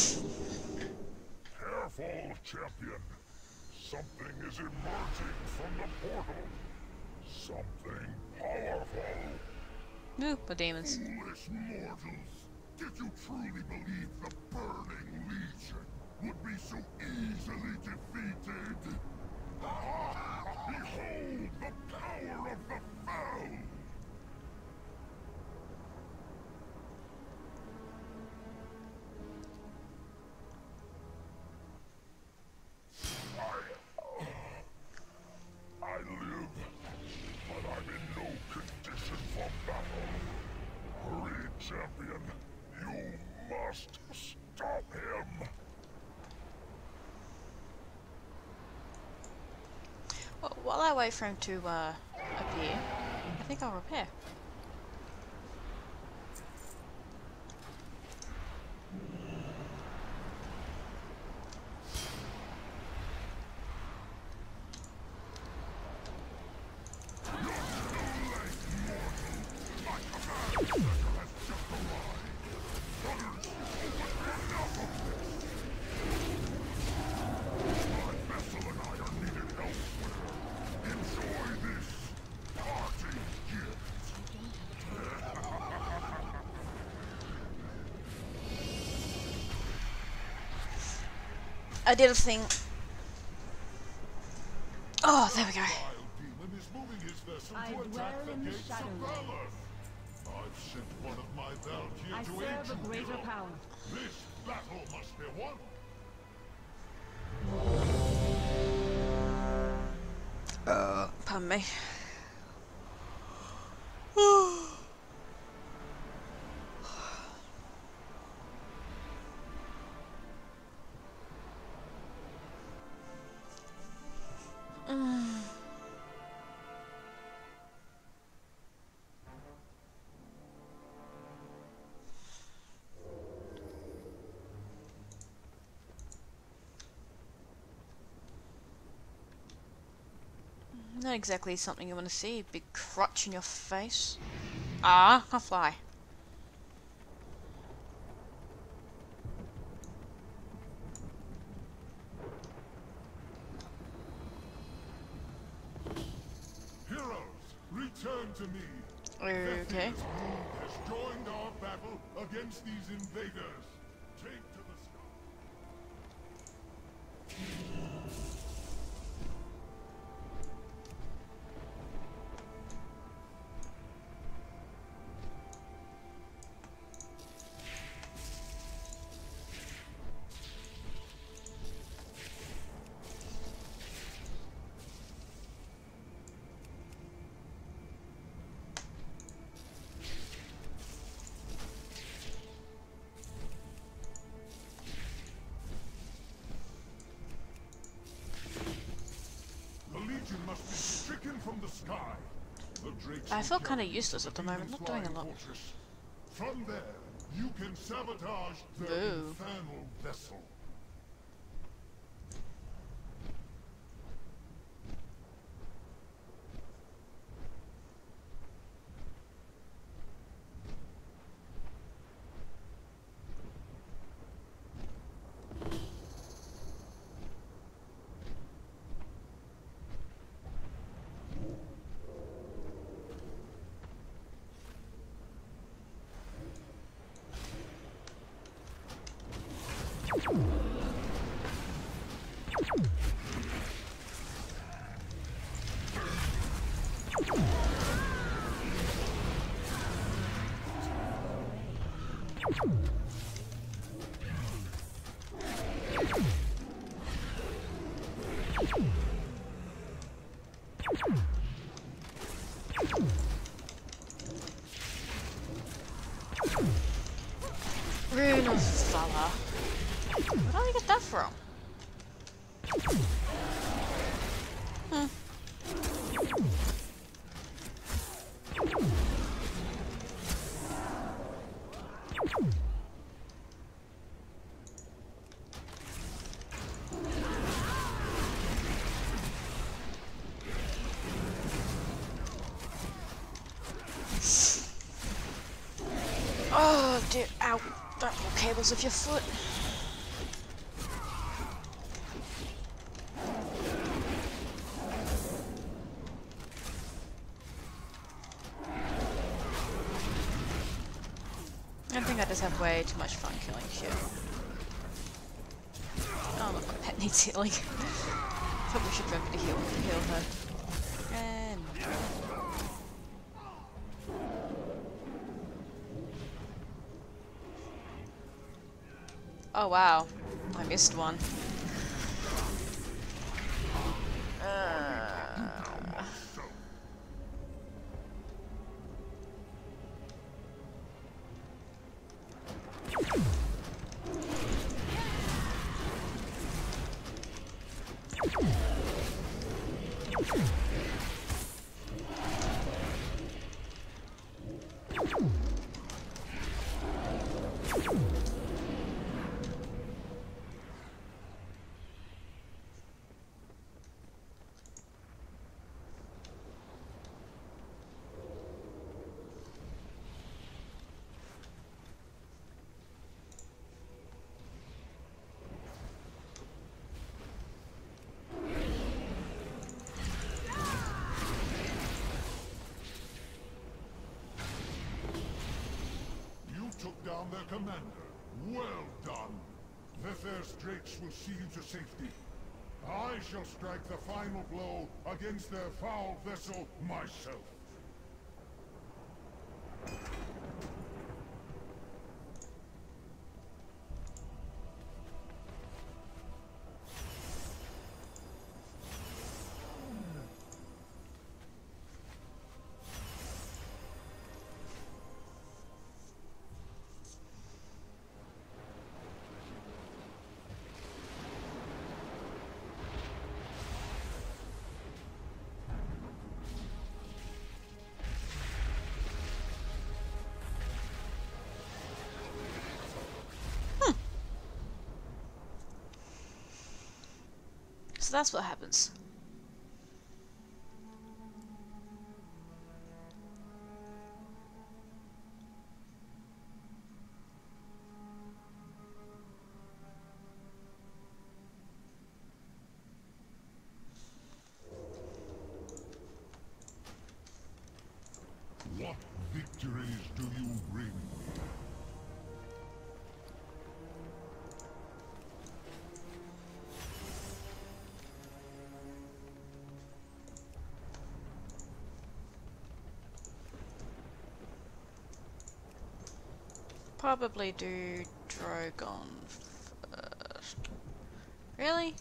Careful, champion. Something is emerging from the portal. Something powerful.
Ooh, the demons.
Foolish mortals. Did you truly believe the Burning Legion would be so easily defeated? Behold the power of the foul! I live, but I'm in no condition for battle. Hurry, champion. You must stop him.
Well, while I wait for him to appear, I think I'll repair. I did a thing. Oh, there we go.
I dwell in the shadows.
I've sent one of my Valkyrie
I
to
serve
aid
a
you
greater
here.
power.
This battle must be won.
Pardon me. Not exactly something you want to see, big crotch in your face. Ah, a fly.
Heroes, return to me.
Okay.
Vethir's moon has joined our battle against these invaders. Take to the sky. The Legion must be stricken from the sky. The Drakes
I feel
will
kind of
carry
useless at the moment, not doing a lot.
fortress. From there, you can sabotage their
Boo.
infernal vessel.
Rune of Valor. Where did I get that from? Oh dear, ow. Don't pull cables of your foot. I think I just have way too much fun killing shit. Oh look, my pet needs healing. Thought we should remember to heal her. And oh wow, I missed one.
Took down their commander. Well done. Vethir's Drakes will see you to safety. I shall strike the final blow against their foul vessel myself.
So that's what happens.
victories do you bring?
Probably do Drogon first. Really?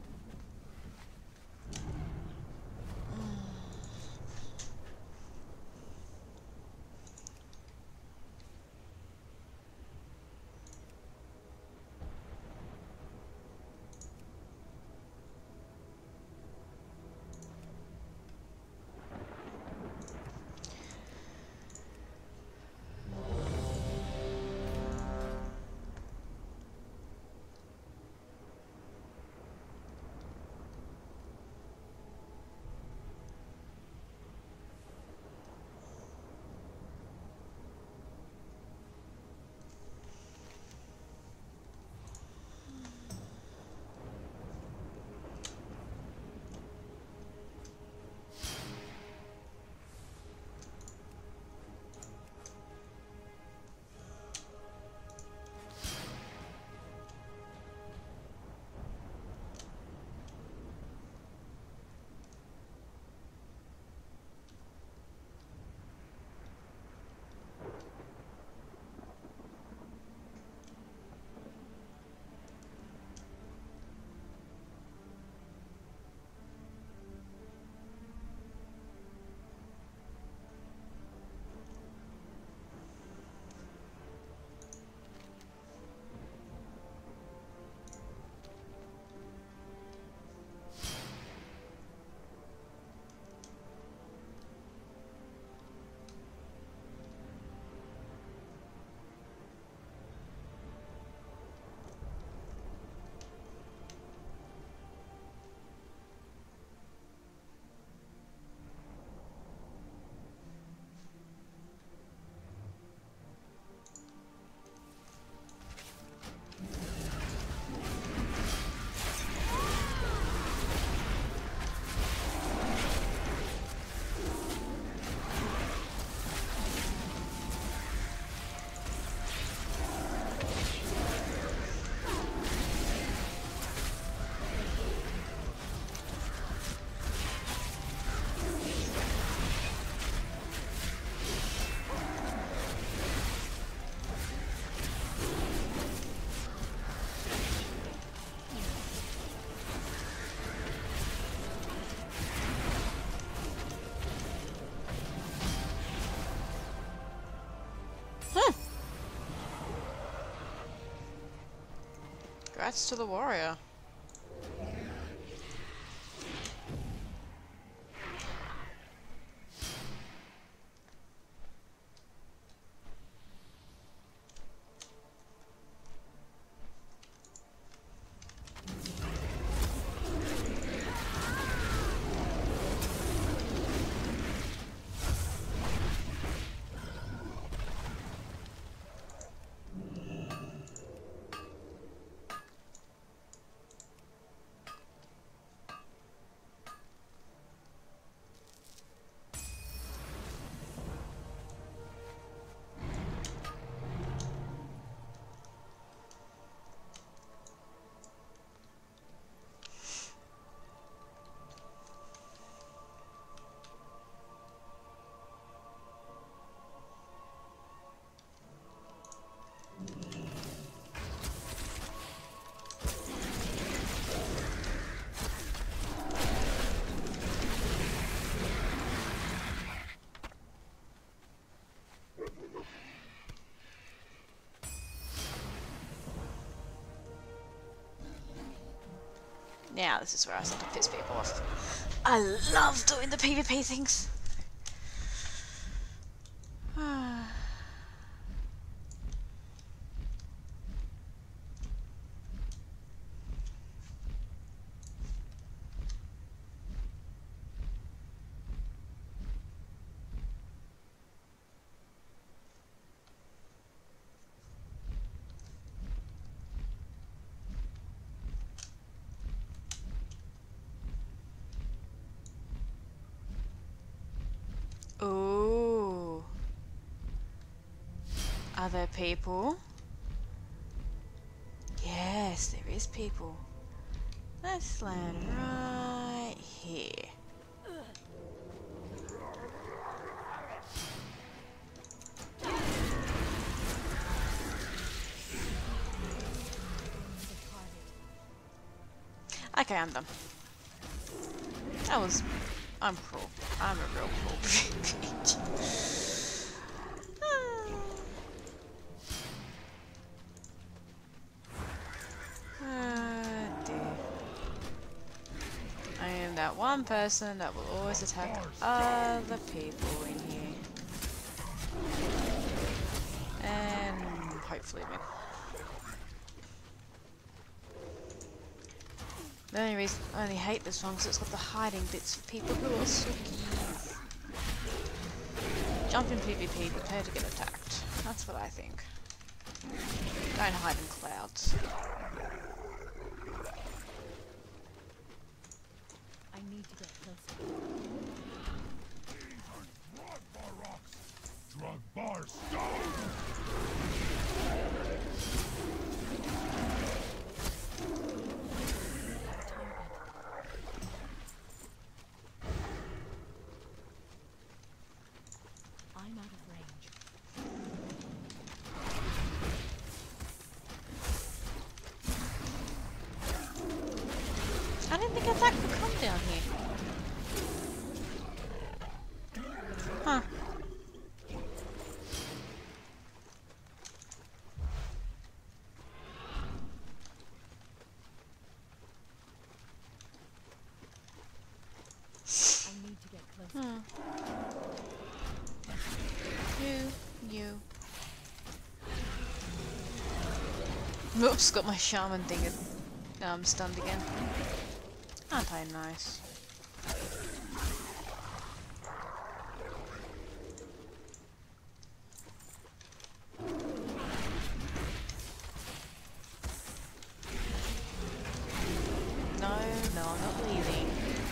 Congrats to the warrior. Now this is where I start to piss people off. I love doing the PvP things. Are there people? Yes, there is people. Let's land right here. Okay, I'm done. That was... I'm cruel. I'm a real cruel bitch. Dear. I am that one person that will always attack other people in here. And hopefully win. The only reason I only hate this one is it's got the hiding bits for people who are sookies. Jump in PvP, prepare to get attacked. That's what I think. Don't hide in clouds.
I need to get closer.
Drug bar rocks! Drug bar stone!
I'm out of range.
I didn't think attack would come down here. Huh.
I need to get closer.
You. Oops, got my shaman thing and now I'm stunned again. Aren't I nice? No, I'm not leaving.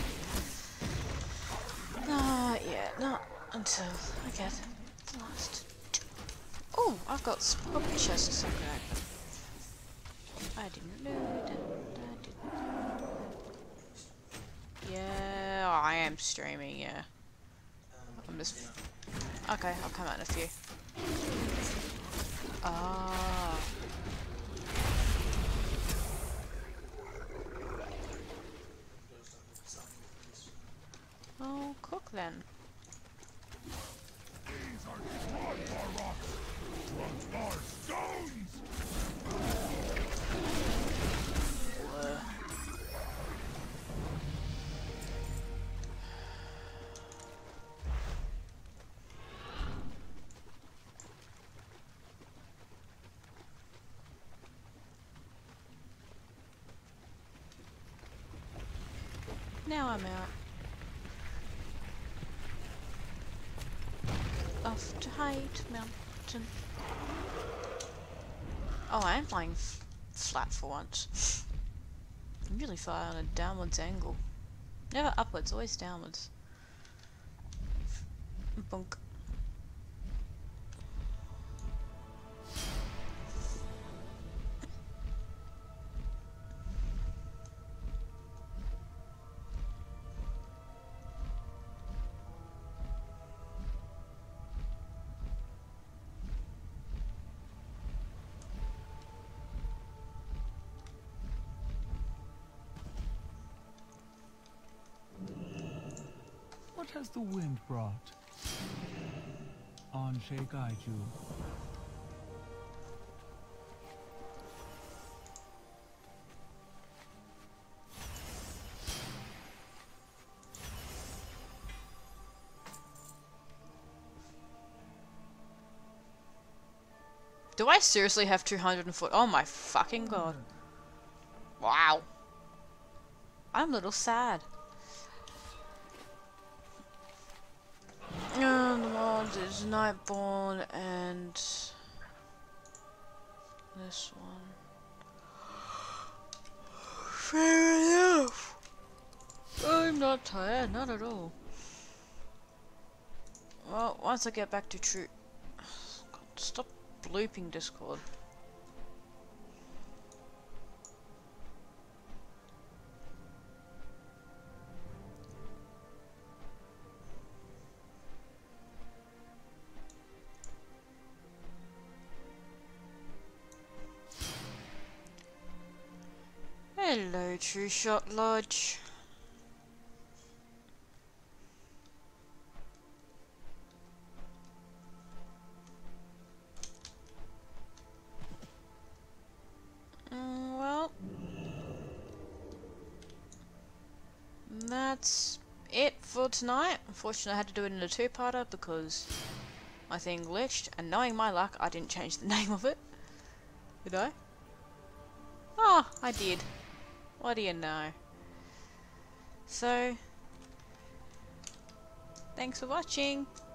Not yet, not until I get the last two. Oh, I've got spot chests. Okay. I didn't know that. I didn't know that. Yeah, I am streaming, yeah. I'm just... Okay, I'll come out in a few. Ah. Oh, cook then.
These are drug bar rocks! Drug bar stones!
Now I'm out. Off to Height Mountain. Oh, I am flying flat for once. I'm really far on a downwards angle. Never upwards, always downwards. Bunk.
What has the wind brought? Anshe Gaiju.
Do I seriously have 200 foot? Oh my fucking god. Wow. I'm a little sad. The mod is Nightborn and this one. Fair enough. I'm not tired, not at all. Well, once I get back to true... God, stop looping Discord. Hello, True Shot Lodge. Well, that's it for tonight. Unfortunately, I had to do it in a two-parter because my thing glitched, and knowing my luck, I didn't change the name of it. Did I? Oh, I did. What do you know? So, thanks for watching.